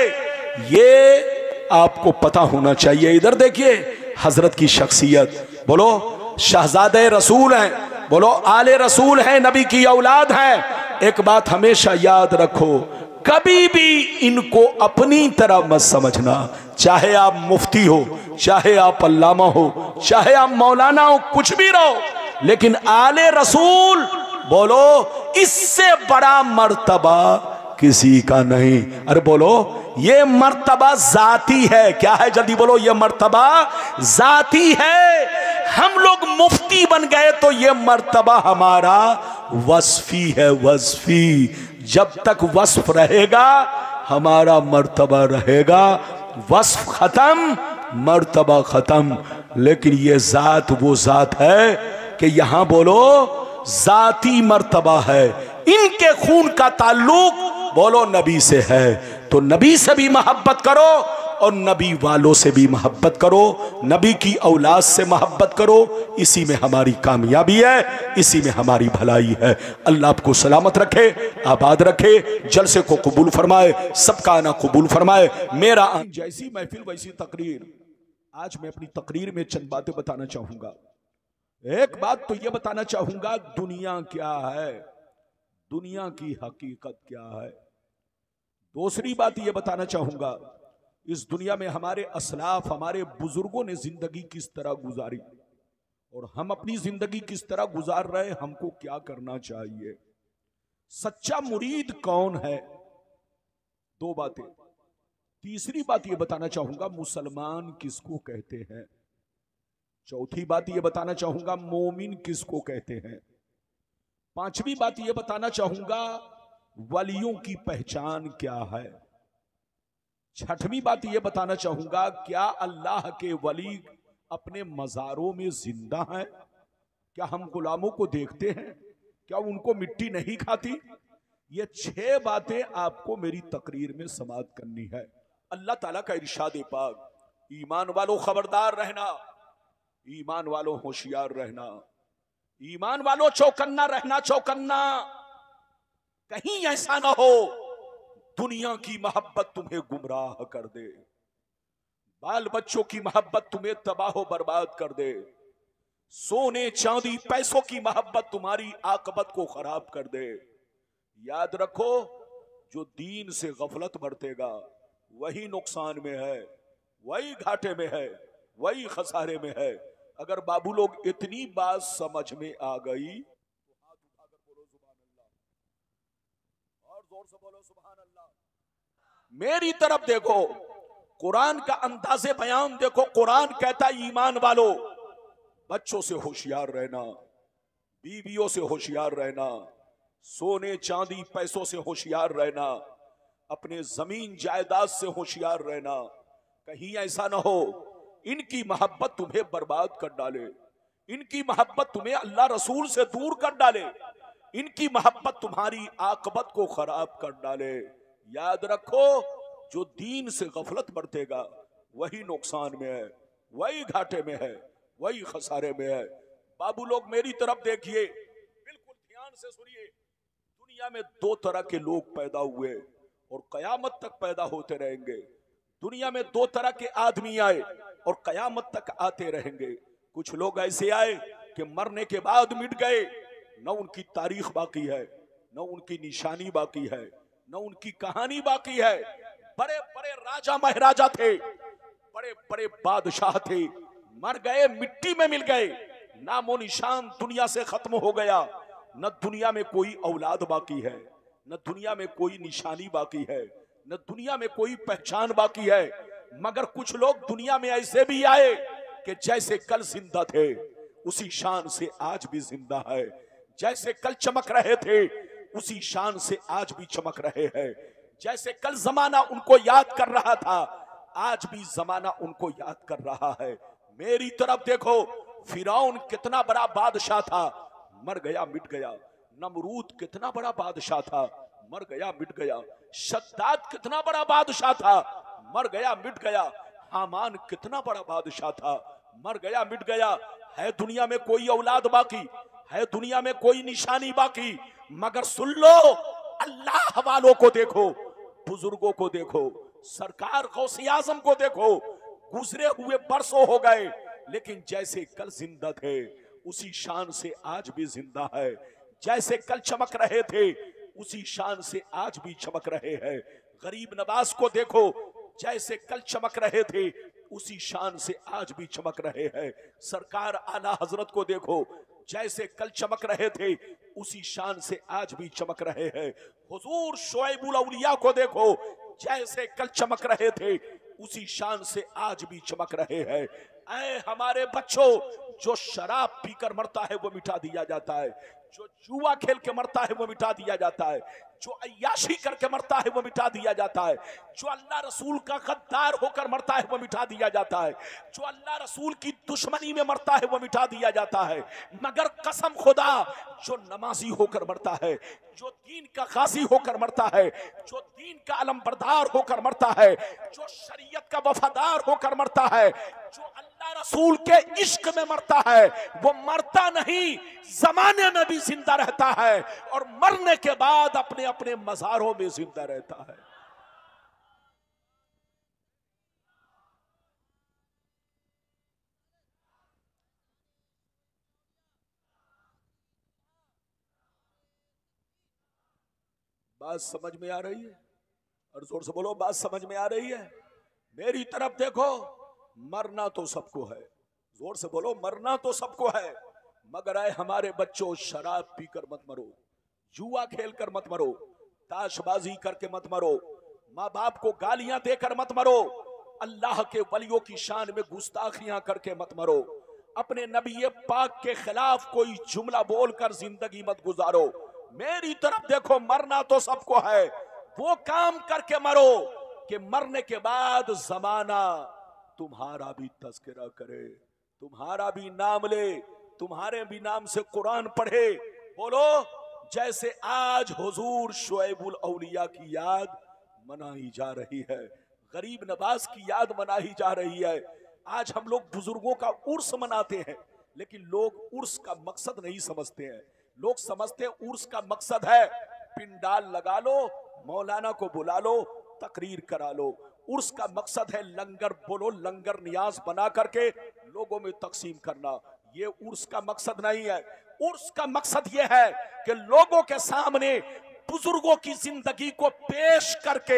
ये आपको पता होना चाहिए। इधर देखिए, हजरत की शख्सियत, बोलो शहजादे रसूल हैं, बोलो आले रसूल हैं, नबी की औलाद हैं। एक बात हमेशा याद रखो, कभी भी इनको अपनी तरह मत समझना। चाहे आप मुफ्ती हो, चाहे आप अल्लामा हो, चाहे आप मौलाना हो, कुछ भी रहो, लेकिन आले रसूल बोलो इससे बड़ा मर्तबा किसी का नहीं। अरे बोलो ये मर्तबा जाती है। क्या है? जल्दी बोलो। ये मर्तबा जाती है। हम लोग मुफ्ती बन गए तो ये मर्तबा हमारा वस्फी है, वस्फी। जब तक वस्फ रहेगा हमारा मर्तबा रहेगा। वस्फ खत्म, मर्तबा खत्म। लेकिन ये जात वो जात है कि यहां बोलो जाती मर्तबा है। इनके खून का ताल्लुक बोलो नबी से है, तो नबी से भी मोहब्बत करो और नबी वालों से भी मोहब्बत करो, नबी की औलाद से मोहब्बत करो। इसी में हमारी कामयाबी है, इसी में हमारी भलाई है। अल्लाह आपको सलामत रखे, आबाद रखे, जलसे को कबूल फरमाए, सबका आना कबूल फरमाए। मेरा जैसी महफिल वैसी तकरीर। आज मैं अपनी तकरीर में चंद बातें बताना चाहूंगा। एक बात तो यह बताना चाहूंगा, दुनिया क्या है, दुनिया की हकीकत क्या है। दूसरी बात यह बताना चाहूंगा, इस दुनिया में हमारे असलाफ, हमारे बुजुर्गों ने जिंदगी किस तरह गुजारी और हम अपनी जिंदगी किस तरह गुजार रहे, हमको क्या करना चाहिए। सच्चा मुरीद कौन है, दो बातें। तीसरी बात यह बताना चाहूंगा, मुसलमान किसको कहते हैं। चौथी बात यह बताना चाहूंगा, मोमिन किसको कहते हैं। पांचवी बात यह बताना चाहूंगा, वलियों की पहचान क्या है। छठवीं बात यह बताना चाहूंगा, क्या अल्लाह के वली अपने मज़ारों में जिंदा हैं? क्या हम गुलामों को देखते हैं? क्या उनको मिट्टी नहीं खाती? ये 6 बातें आपको मेरी तकरीर में समाअत करनी है। अल्लाह ताला का इरशाद पाक, ईमान वालों खबरदार रहना, ईमान वालों होशियार रहना, ईमान वालों चौकन्ना रहना, चौकन्ना। कहीं ऐसा ना हो दुनिया की मोहब्बत तुम्हें गुमराह कर दे, बाल बच्चों की मोहब्बत तुम्हें तबाह बर्बाद कर दे, सोने चांदी पैसों की मोहब्बत तुम्हारी आकबत को खराब कर दे। याद रखो, जो दीन से गफलत बरतेगा वही नुकसान में है, वही घाटे में है, वही खसारे में है। अगर बाबू लोग इतनी बात समझ में आ गई तो हाथ उठाकर बोलो सुभान अल्लाह, और जोर से बोलो सुभान अल्लाह। मेरी तरफ देखो, कुरान का अंदाज़े बयान देखो। कुरान कहता है ईमान वालों बच्चों से होशियार रहना, बीवियों से होशियार रहना, सोने चांदी पैसों से होशियार रहना, अपने जमीन जायदाद से होशियार रहना। कहीं ऐसा ना हो इनकी मोहब्बत तुम्हें बर्बाद कर डाले, इनकी मोहब्बत तुम्हें अल्लाह रसूल से दूर कर डाले, इनकी मोहब्बत तुम्हारी आकबत को खराब कर डाले। याद रखो, जो दीन से गफलत बरतेगा वही नुकसान में है, वही घाटे में है, वही खसारे में है। बाबू लोग मेरी तरफ देखिए, बिल्कुल ध्यान से सुनिए। दुनिया में 2 तरह के लोग पैदा हुए और कयामत तक पैदा होते रहेंगे। दुनिया में 2 तरह के आदमी आए और कयामत तक आते रहेंगे। कुछ लोग ऐसे आए कि मरने के बाद मिट गए, न उनकी तारीख बाकी है, न उनकी निशानी बाकी है, न उनकी कहानी बाकी है। बड़े बड़े राजा महाराजा थे, बड़े बड़े बादशाह थे, मर गए, मिट्टी में मिल गए, नामो निशान दुनिया से खत्म हो गया। न दुनिया में कोई औलाद बाकी है, न दुनिया में कोई निशानी बाकी है, न दुनिया में कोई पहचान बाकी है। मगर कुछ लोग दुनिया में ऐसे भी आए कि जैसे कल जिंदा थे उसी शान से आज भी जिंदा है, जैसे कल चमक रहे थे उसी शान से आज भी चमक रहे हैं, जैसे कल जमाना उनको याद कर रहा था आज भी जमाना उनको याद कर रहा है। मेरी तरफ देखो, फिरौन कितना बड़ा बादशाह था, मर गया मिट गया। नमरूद कितना बड़ा बादशाह था, मर गया मिट गया। शद्दाद कितना बड़ा बादशाह था, मर गया मिट गया। हामान कितना बड़ा बादशाह था, मर गया मिट गया। है दुनिया में कोई औलाद बाकी, है दुनिया में कोई निशानी बाकी। मगर सुन लो, अल्लाह वालों को देखो, बुजुर्गों को देखो, सरकार गौसे आजम को देखो, गुजरे हुए बरसों हो गए लेकिन जैसे कल जिंदा थे उसी शान से आज भी जिंदा है। जैसे कल चमक रहे थे उसी शान से आज भी चमक रहे हैं। गरीब नवाज को देखो, जैसे कल चमक रहे थे उसी शान से आज भी चमक रहे हैं। सरकार आला हजरत को देखो, जैसे कल चमक रहे थे उसी शान से आज भी चमक रहे हैं। हुजूर शुएबुल औलिया को देखो, जैसे कल चमक रहे थे उसी शान से आज भी चमक रहे हैं। ऐ हमारे बच्चों, जो शराब पीकर मरता है वो मिटा दिया जाता है, जो जुआ खेल के मरता है वो मिटा दिया जाता है, जो अय्याशी करके मरता है वो मिटा दिया जाता है, जो अल्लाह रसूल का गद्दार होकर मरता है वो मिटा दिया जाता है, जो अल्लाह रसूल की दुश्मनी में मरता है वो मिटा दिया जाता है। मगर कसम खुदा, जो नमाजी होकर मरता है, जो दीन का गाजी होकर मरता है, जो दीन का अलमबरदार होकर मरता है, जो शरीयत का वफादार होकर मरता है, जो अल्लाह रसूल के इश्क में मरता है, वो मरता नहीं, जमाने में भी जिंदा रहता है और मरने के बाद अपने अपने मज़ारों में जिंदा रहता है। बात समझ में आ रही है? और जोर से बोलो, बात समझ में आ रही है? मेरी तरफ देखो, मरना तो सबको है। जोर से बोलो, मरना तो सबको है, मगर आए हमारे बच्चों, शराब पीकर मत मरो, जुआ खेलकर मत मरो, ताशबाजी करके मत मरो, माँ बाप को गालियां देकर मत मरो, अल्लाह के वलियों की शान में गुस्ताखियां करके मत मरो, अपने नबी पाक के खिलाफ कोई जुमला बोलकर जिंदगी मत गुजारो। मेरी तरफ देखो, मरना तो सबको है, वो काम करके मरो कि मरने के बाद जमाना तुम्हारा भी तज़किरा करे, तुम्हारा भी नाम ले, तुम्हारे भी नाम से कुरान पढ़े। बोलो, जैसे आज हुजूर शुएबुल औलिया की याद मनाई जा रही है, गरीब नवाज की याद मनाई जा रही है। आज हम लोग बुजुर्गों का उर्स मनाते हैं, लेकिन लोग उर्स का मकसद नहीं समझते हैं। लोग समझते हैं उर्स का मकसद है पिंडाल लगा लो, मौलाना को बुला लो, तकरीर करा लो। उर्स का मकसद है लंगर, बोलो, लंगर नियाज बना करके लोगों में तकसीम करना। ये उर्स का मकसद नहीं है। उर्स का मकसद ये है कि लोगों के सामने बुजुर्गों की जिंदगी को पेश करके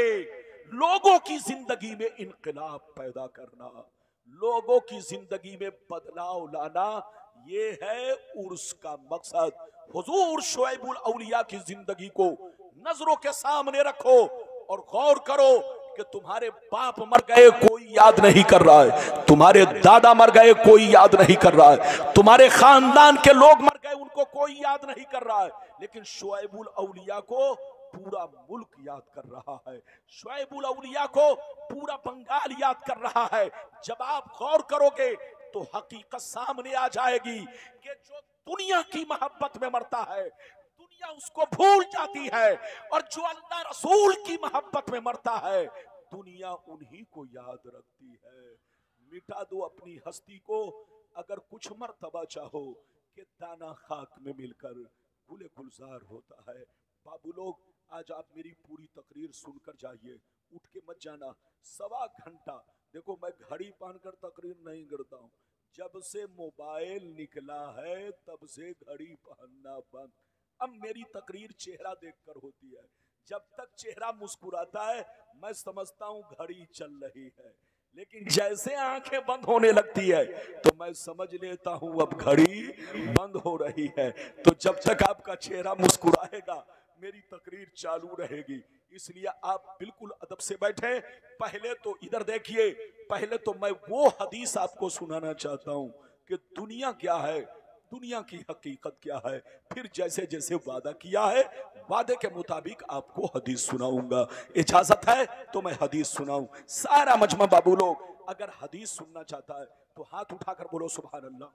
लोगों की जिंदगी में इनकलाब पैदा करना, लोगों की जिंदगी में बदलाव लाना, ये है उर्स का मकसद। हुजूर शुएबुल औलिया की जिंदगी को नजरों के सामने रखो और गौर करो कि तुम्हारे बाप मर गए, कोई याद नहीं कर रहा है, तुम्हारे दादा मर गए, कोई याद नहीं कर रहा है, तुम्हारे खानदान के लोग मर गए, उनको कोई याद नहीं कर रहा है, लेकिन शुएबुल औलिया को पूरा मुल्क याद कर रहा है, शुएबुल औलिया को पूरा बंगाल याद कर रहा है। जब आप गौर करोगे तो हकीकत सामने आ जाएगी कि जो दुनिया की मोहब्बत में मरता है, दुनिया उसको भूल जाती है, और जो अल्लाह रसूल की मोहब्बत में मरता है, दुनिया उन्हीं को याद रखती है। मिटा दो अपनी हस्ती को अगर कुछ मर्तबा चाहो कि दाना खाक में मिलकर गुले गुलजार होता है। बाबू लोग, आज आप मेरी पूरी तकरीर सुनकर जाइए, उठ के मत जाना। 1.25 घंटा, देखो मैं घड़ी पहनकर तकरीर नहीं करता हूँ, जब से मोबाइल निकला है तब से घड़ी पहनना बंद। अब मेरी तकरीर चेहरा देखकर होती है, जब तक चेहरा मुस्कुराता है मैं समझता हूँ घड़ी चल रही है, लेकिन जैसे आंखें बंद होने लगती है तो मैं समझ लेता हूँ अब घड़ी बंद हो रही है। तो जब तक आपका चेहरा मुस्कुराएगा मेरी तकरीर चालू रहेगी, इसलिए आप बिल्कुल अदब से बैठे। पहले तो इधर देखिए, पहले तो मैं वो हदीस आपको सुनाना चाहता हूँ कि दुनिया क्या है, दुनिया की हकीकत क्या है, फिर जैसे जैसे वादा किया है वादे के मुताबिक आपको हदीस सुनाऊंगा। इजाजत है तो मैं हदीस सुनाऊं। सारा मजमा बाबू लोग अगर हदीस सुनना चाहता है तो हाथ उठाकर बोलो सुभान अल्लाह,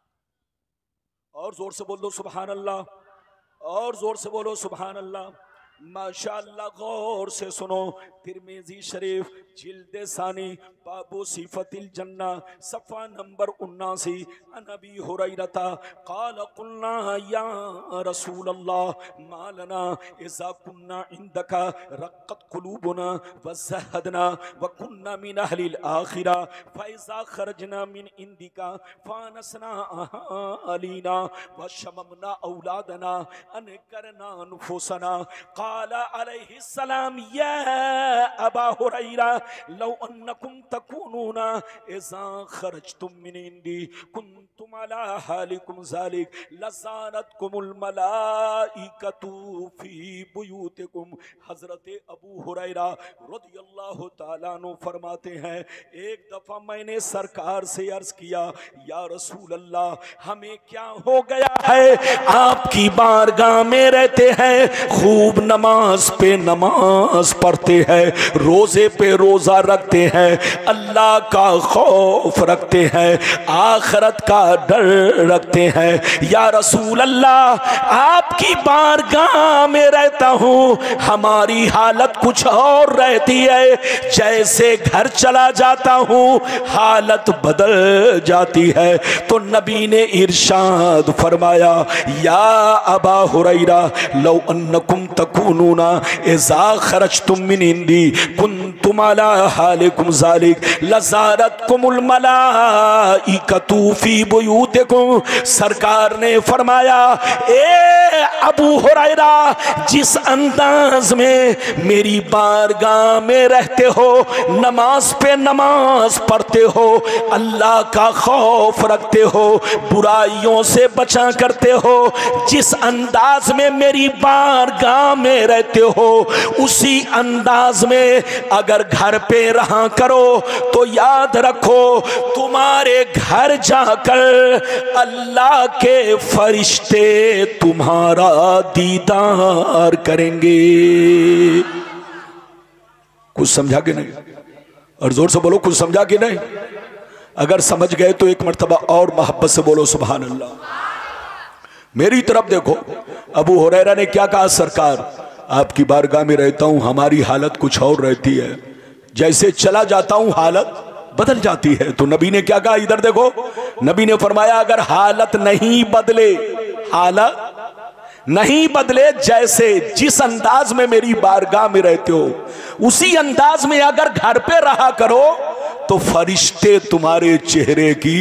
और जोर से बोल दो सुभान अल्लाह, और जोर से बोलो सुभान अल्लाह। माशाअल्लाह गौर से सुनो। तिरमिज़ी शरीफ जिल्द सानी बाबू सिफतिल जन्ना सफ़ा नंबर 79 अनबी हुरैरता क़ाल क़ुलना या रसूल अल्लाह मा लना इज़ा कुन्ना इंदका रक़्क़त क़ुलूबुना व ज़हदना व कुन्ना मिन अहलिल आखिरा फ़इज़ा ख़रजना मिन इंदिका फ़ानसना अलीना व शममना औलादना अनकरना अनफुसना क़ाल अलैहिस्सलाम या अबा हुरैरा लौ अन्नकुम तकूनूना इज़ा खरजतुम मिन इंदी कुंतुम अला हालिकुम ज़ालिक लज़ारतकुमुल मलाइकतु फी बुयूतिकुम। हज़रत अबू हुरैरा रज़ियल्लाहु ताला अन्हु फरमाते हैं, एक दफ़ा मैंने सरकार से अर्ज़ किया, या रसूल अल्लाह हमें क्या हो गया है, आपकी बारगाह में रहते हैं, खूब नमाज पे नमाज पढ़ते हैं, रोजे पे रोजा रखते हैं, अल्लाह का खौफ रखते हैं, आखिरत का डर रखते हैं, या रसूल अल्लाह आपकी बारगाह में रहता हूँ, हमारी हालत कुछ और रहती है, जैसे घर चला जाता हूँ हालत बदल जाती है। तो नबी ने इरशाद फरमाया, या अबा हुरैरा लौ अन्नकुम तकूनूना इज़ा खरजतुम मिन इंदी कुंतुम अला हालिकुम ज़ालिक लज़ारतकुमुल मलाइकतु फी बुयूतिकुम। सरकार ने फरमाया, ए अबू हुरैरा जिस अंदाज में मेरी बारगाह में रहते हो, नमाज पे नमाज पढ़ते हो, अल्लाह का खौफ रखते हो, बुराइयों से बचा करते हो, जिस अंदाज में मेरी बारगाह में रहते हो, उसी अंदाज में अगर घर पे रहा करो तो याद रखो तुम्हारे घर जाकर अल्लाह के फरिश्ते तुम्हारा दीदार करेंगे। कुछ समझा कि नहीं? और जोर से बोलो, कुछ समझा कि नहीं? अगर समझ गए तो एक मर्तबा और मोहब्बत से बोलो सुभान अल्लाह। मेरी तरफ देखो, अबू हुरैरा ने क्या कहा, सरकार आपकी बारगाह में रहता हूं, हमारी हालत कुछ और रहती है, जैसे चला जाता हूं हालत बदल जाती है। तो नबी ने क्या कहा, इधर देखो, नबी ने फरमाया अगर हालत नहीं बदले, हालत नहीं बदले, जैसे जिस अंदाज में मेरी बारगाह में रहते हो उसी अंदाज में अगर घर पे रहा करो तो फरिश्ते तुम्हारे चेहरे की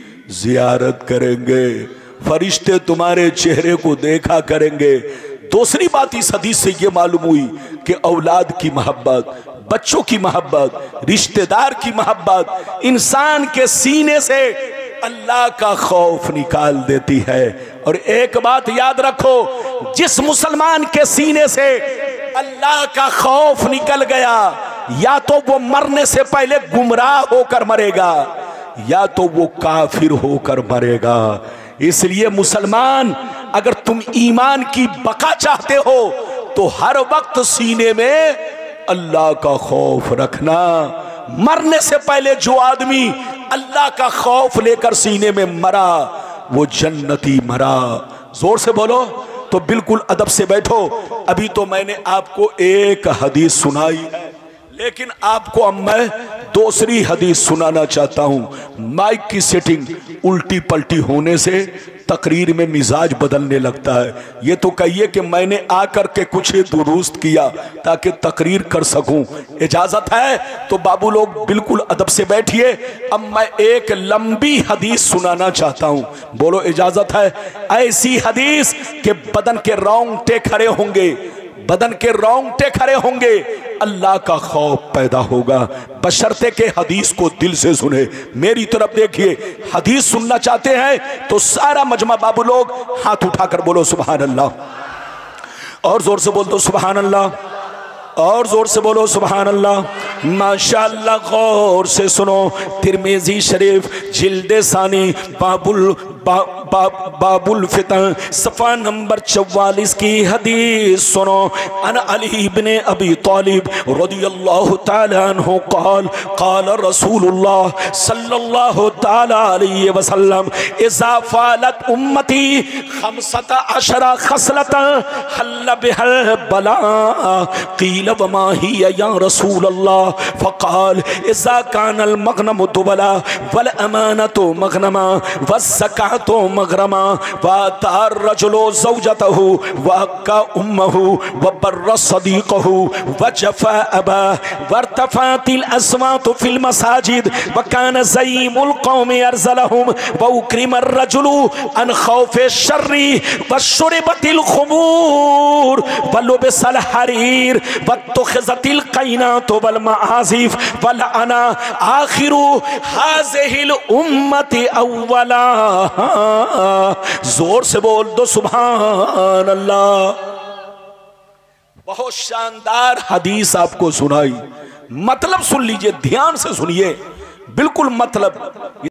जियारत करेंगे, फरिश्ते तुम्हारे चेहरे को देखा करेंगे। दूसरी बात इस हदीस से ये मालूम हुई कि औलाद की मोहब्बत, बच्चों की मोहब्बत, रिश्तेदार की मोहब्बत इंसान के सीने से अल्लाह का खौफ निकाल देती है। और एक बात याद रखो, जिस मुसलमान के सीने से अल्लाह का खौफ निकल गया, या तो वो मरने से पहले गुमराह होकर मरेगा या तो वो काफिर होकर मरेगा। इसलिए मुसलमान, अगर तुम ईमान की बका चाहते हो तो हर वक्त सीने में अल्लाह का खौफ रखना। मरने से पहले जो आदमी अल्लाह का खौफ लेकर सीने में मरा वो जन्नती मरा। जोर से बोलो। तो बिल्कुल अदब से बैठो। अभी तो मैंने आपको एक हदीस सुनाई है, लेकिन आपको अब मैं दूसरी हदीस सुनाना चाहता हूं। माइक की सेटिंग उल्टी पलटी होने से तकरीर में मिजाज बदलने लगता है। ये तो कहिए कि मैंने आकर के कुछ दुरुस्त किया ताकि तकरीर कर सकूं। इजाजत है तो बाबू लोग बिल्कुल अदब से बैठिए। अब मैं एक लंबी हदीस सुनाना चाहता हूं। बोलो इजाजत है? ऐसी हदीस के बदन के रोंगटे खड़े होंगे, बदन के रोंगटे खड़े होंगे, अल्लाह का खौफ पैदा होगा, बशर्ते के हदीस को दिल से सुने। मेरी तरफ देखिए, हदीस सुनना चाहते हैं तो सारा मजमा बाबू लोग हाथ उठाकर बोलो सुभान अल्लाह। और जोर से बोल दो सुभान अल्लाह, और जोर से बोलो सुभान अल्लाह। माशाअल्लाह, गौर से सुनो। तिरमिज़ी शरीफ जिल्द सानी बाबुल बाबुल फितन सफ़ा नंबर 44 की हदीस सुनो। अन अली इब्ने अबी तालिब रदियल्लाहु ताला अन्हु क़ाल क़ाल रसूलुल्लाह सल्लल्लाहु ताला अलैहि वसल्लम इज़ा फ़ालत उम्मती खमसता अशरा खसलतन हल्ल बिहल बला क़ील वमा हिया या रसूलल्लाह फ़क़ाल इज़ा कानल मग़नमु दुबला वल अमानतु मग़नमा वज़्ज़कातु मग़रमा वअतार रजुलु ज़ौजतहु वअक्का उम्महु वबर्र सदीक़हु वजफ़ा अबा वर्तफ़अतिल अस्वातु फ़िल मसाजिद वकान ज़ईमुल क़ौमि अरज़लहुम वउक्रिमर रजुलु अन ख़ौफ़ि शर्रि वशुरिबतिल ख़ुमूर वलुबिसल हरीर वत्तुख़िज़तिल क़ैनातु वल मआज़िफ़ वल अना आखिरु हाज़िहिल उम्मति अव्वला। जोर से बोल दो सुभान अल्लाह। बहुत शानदार हदीस आपको सुनाई, मतलब सुन लीजिए, ध्यान से सुनिए, बिल्कुल मतलब।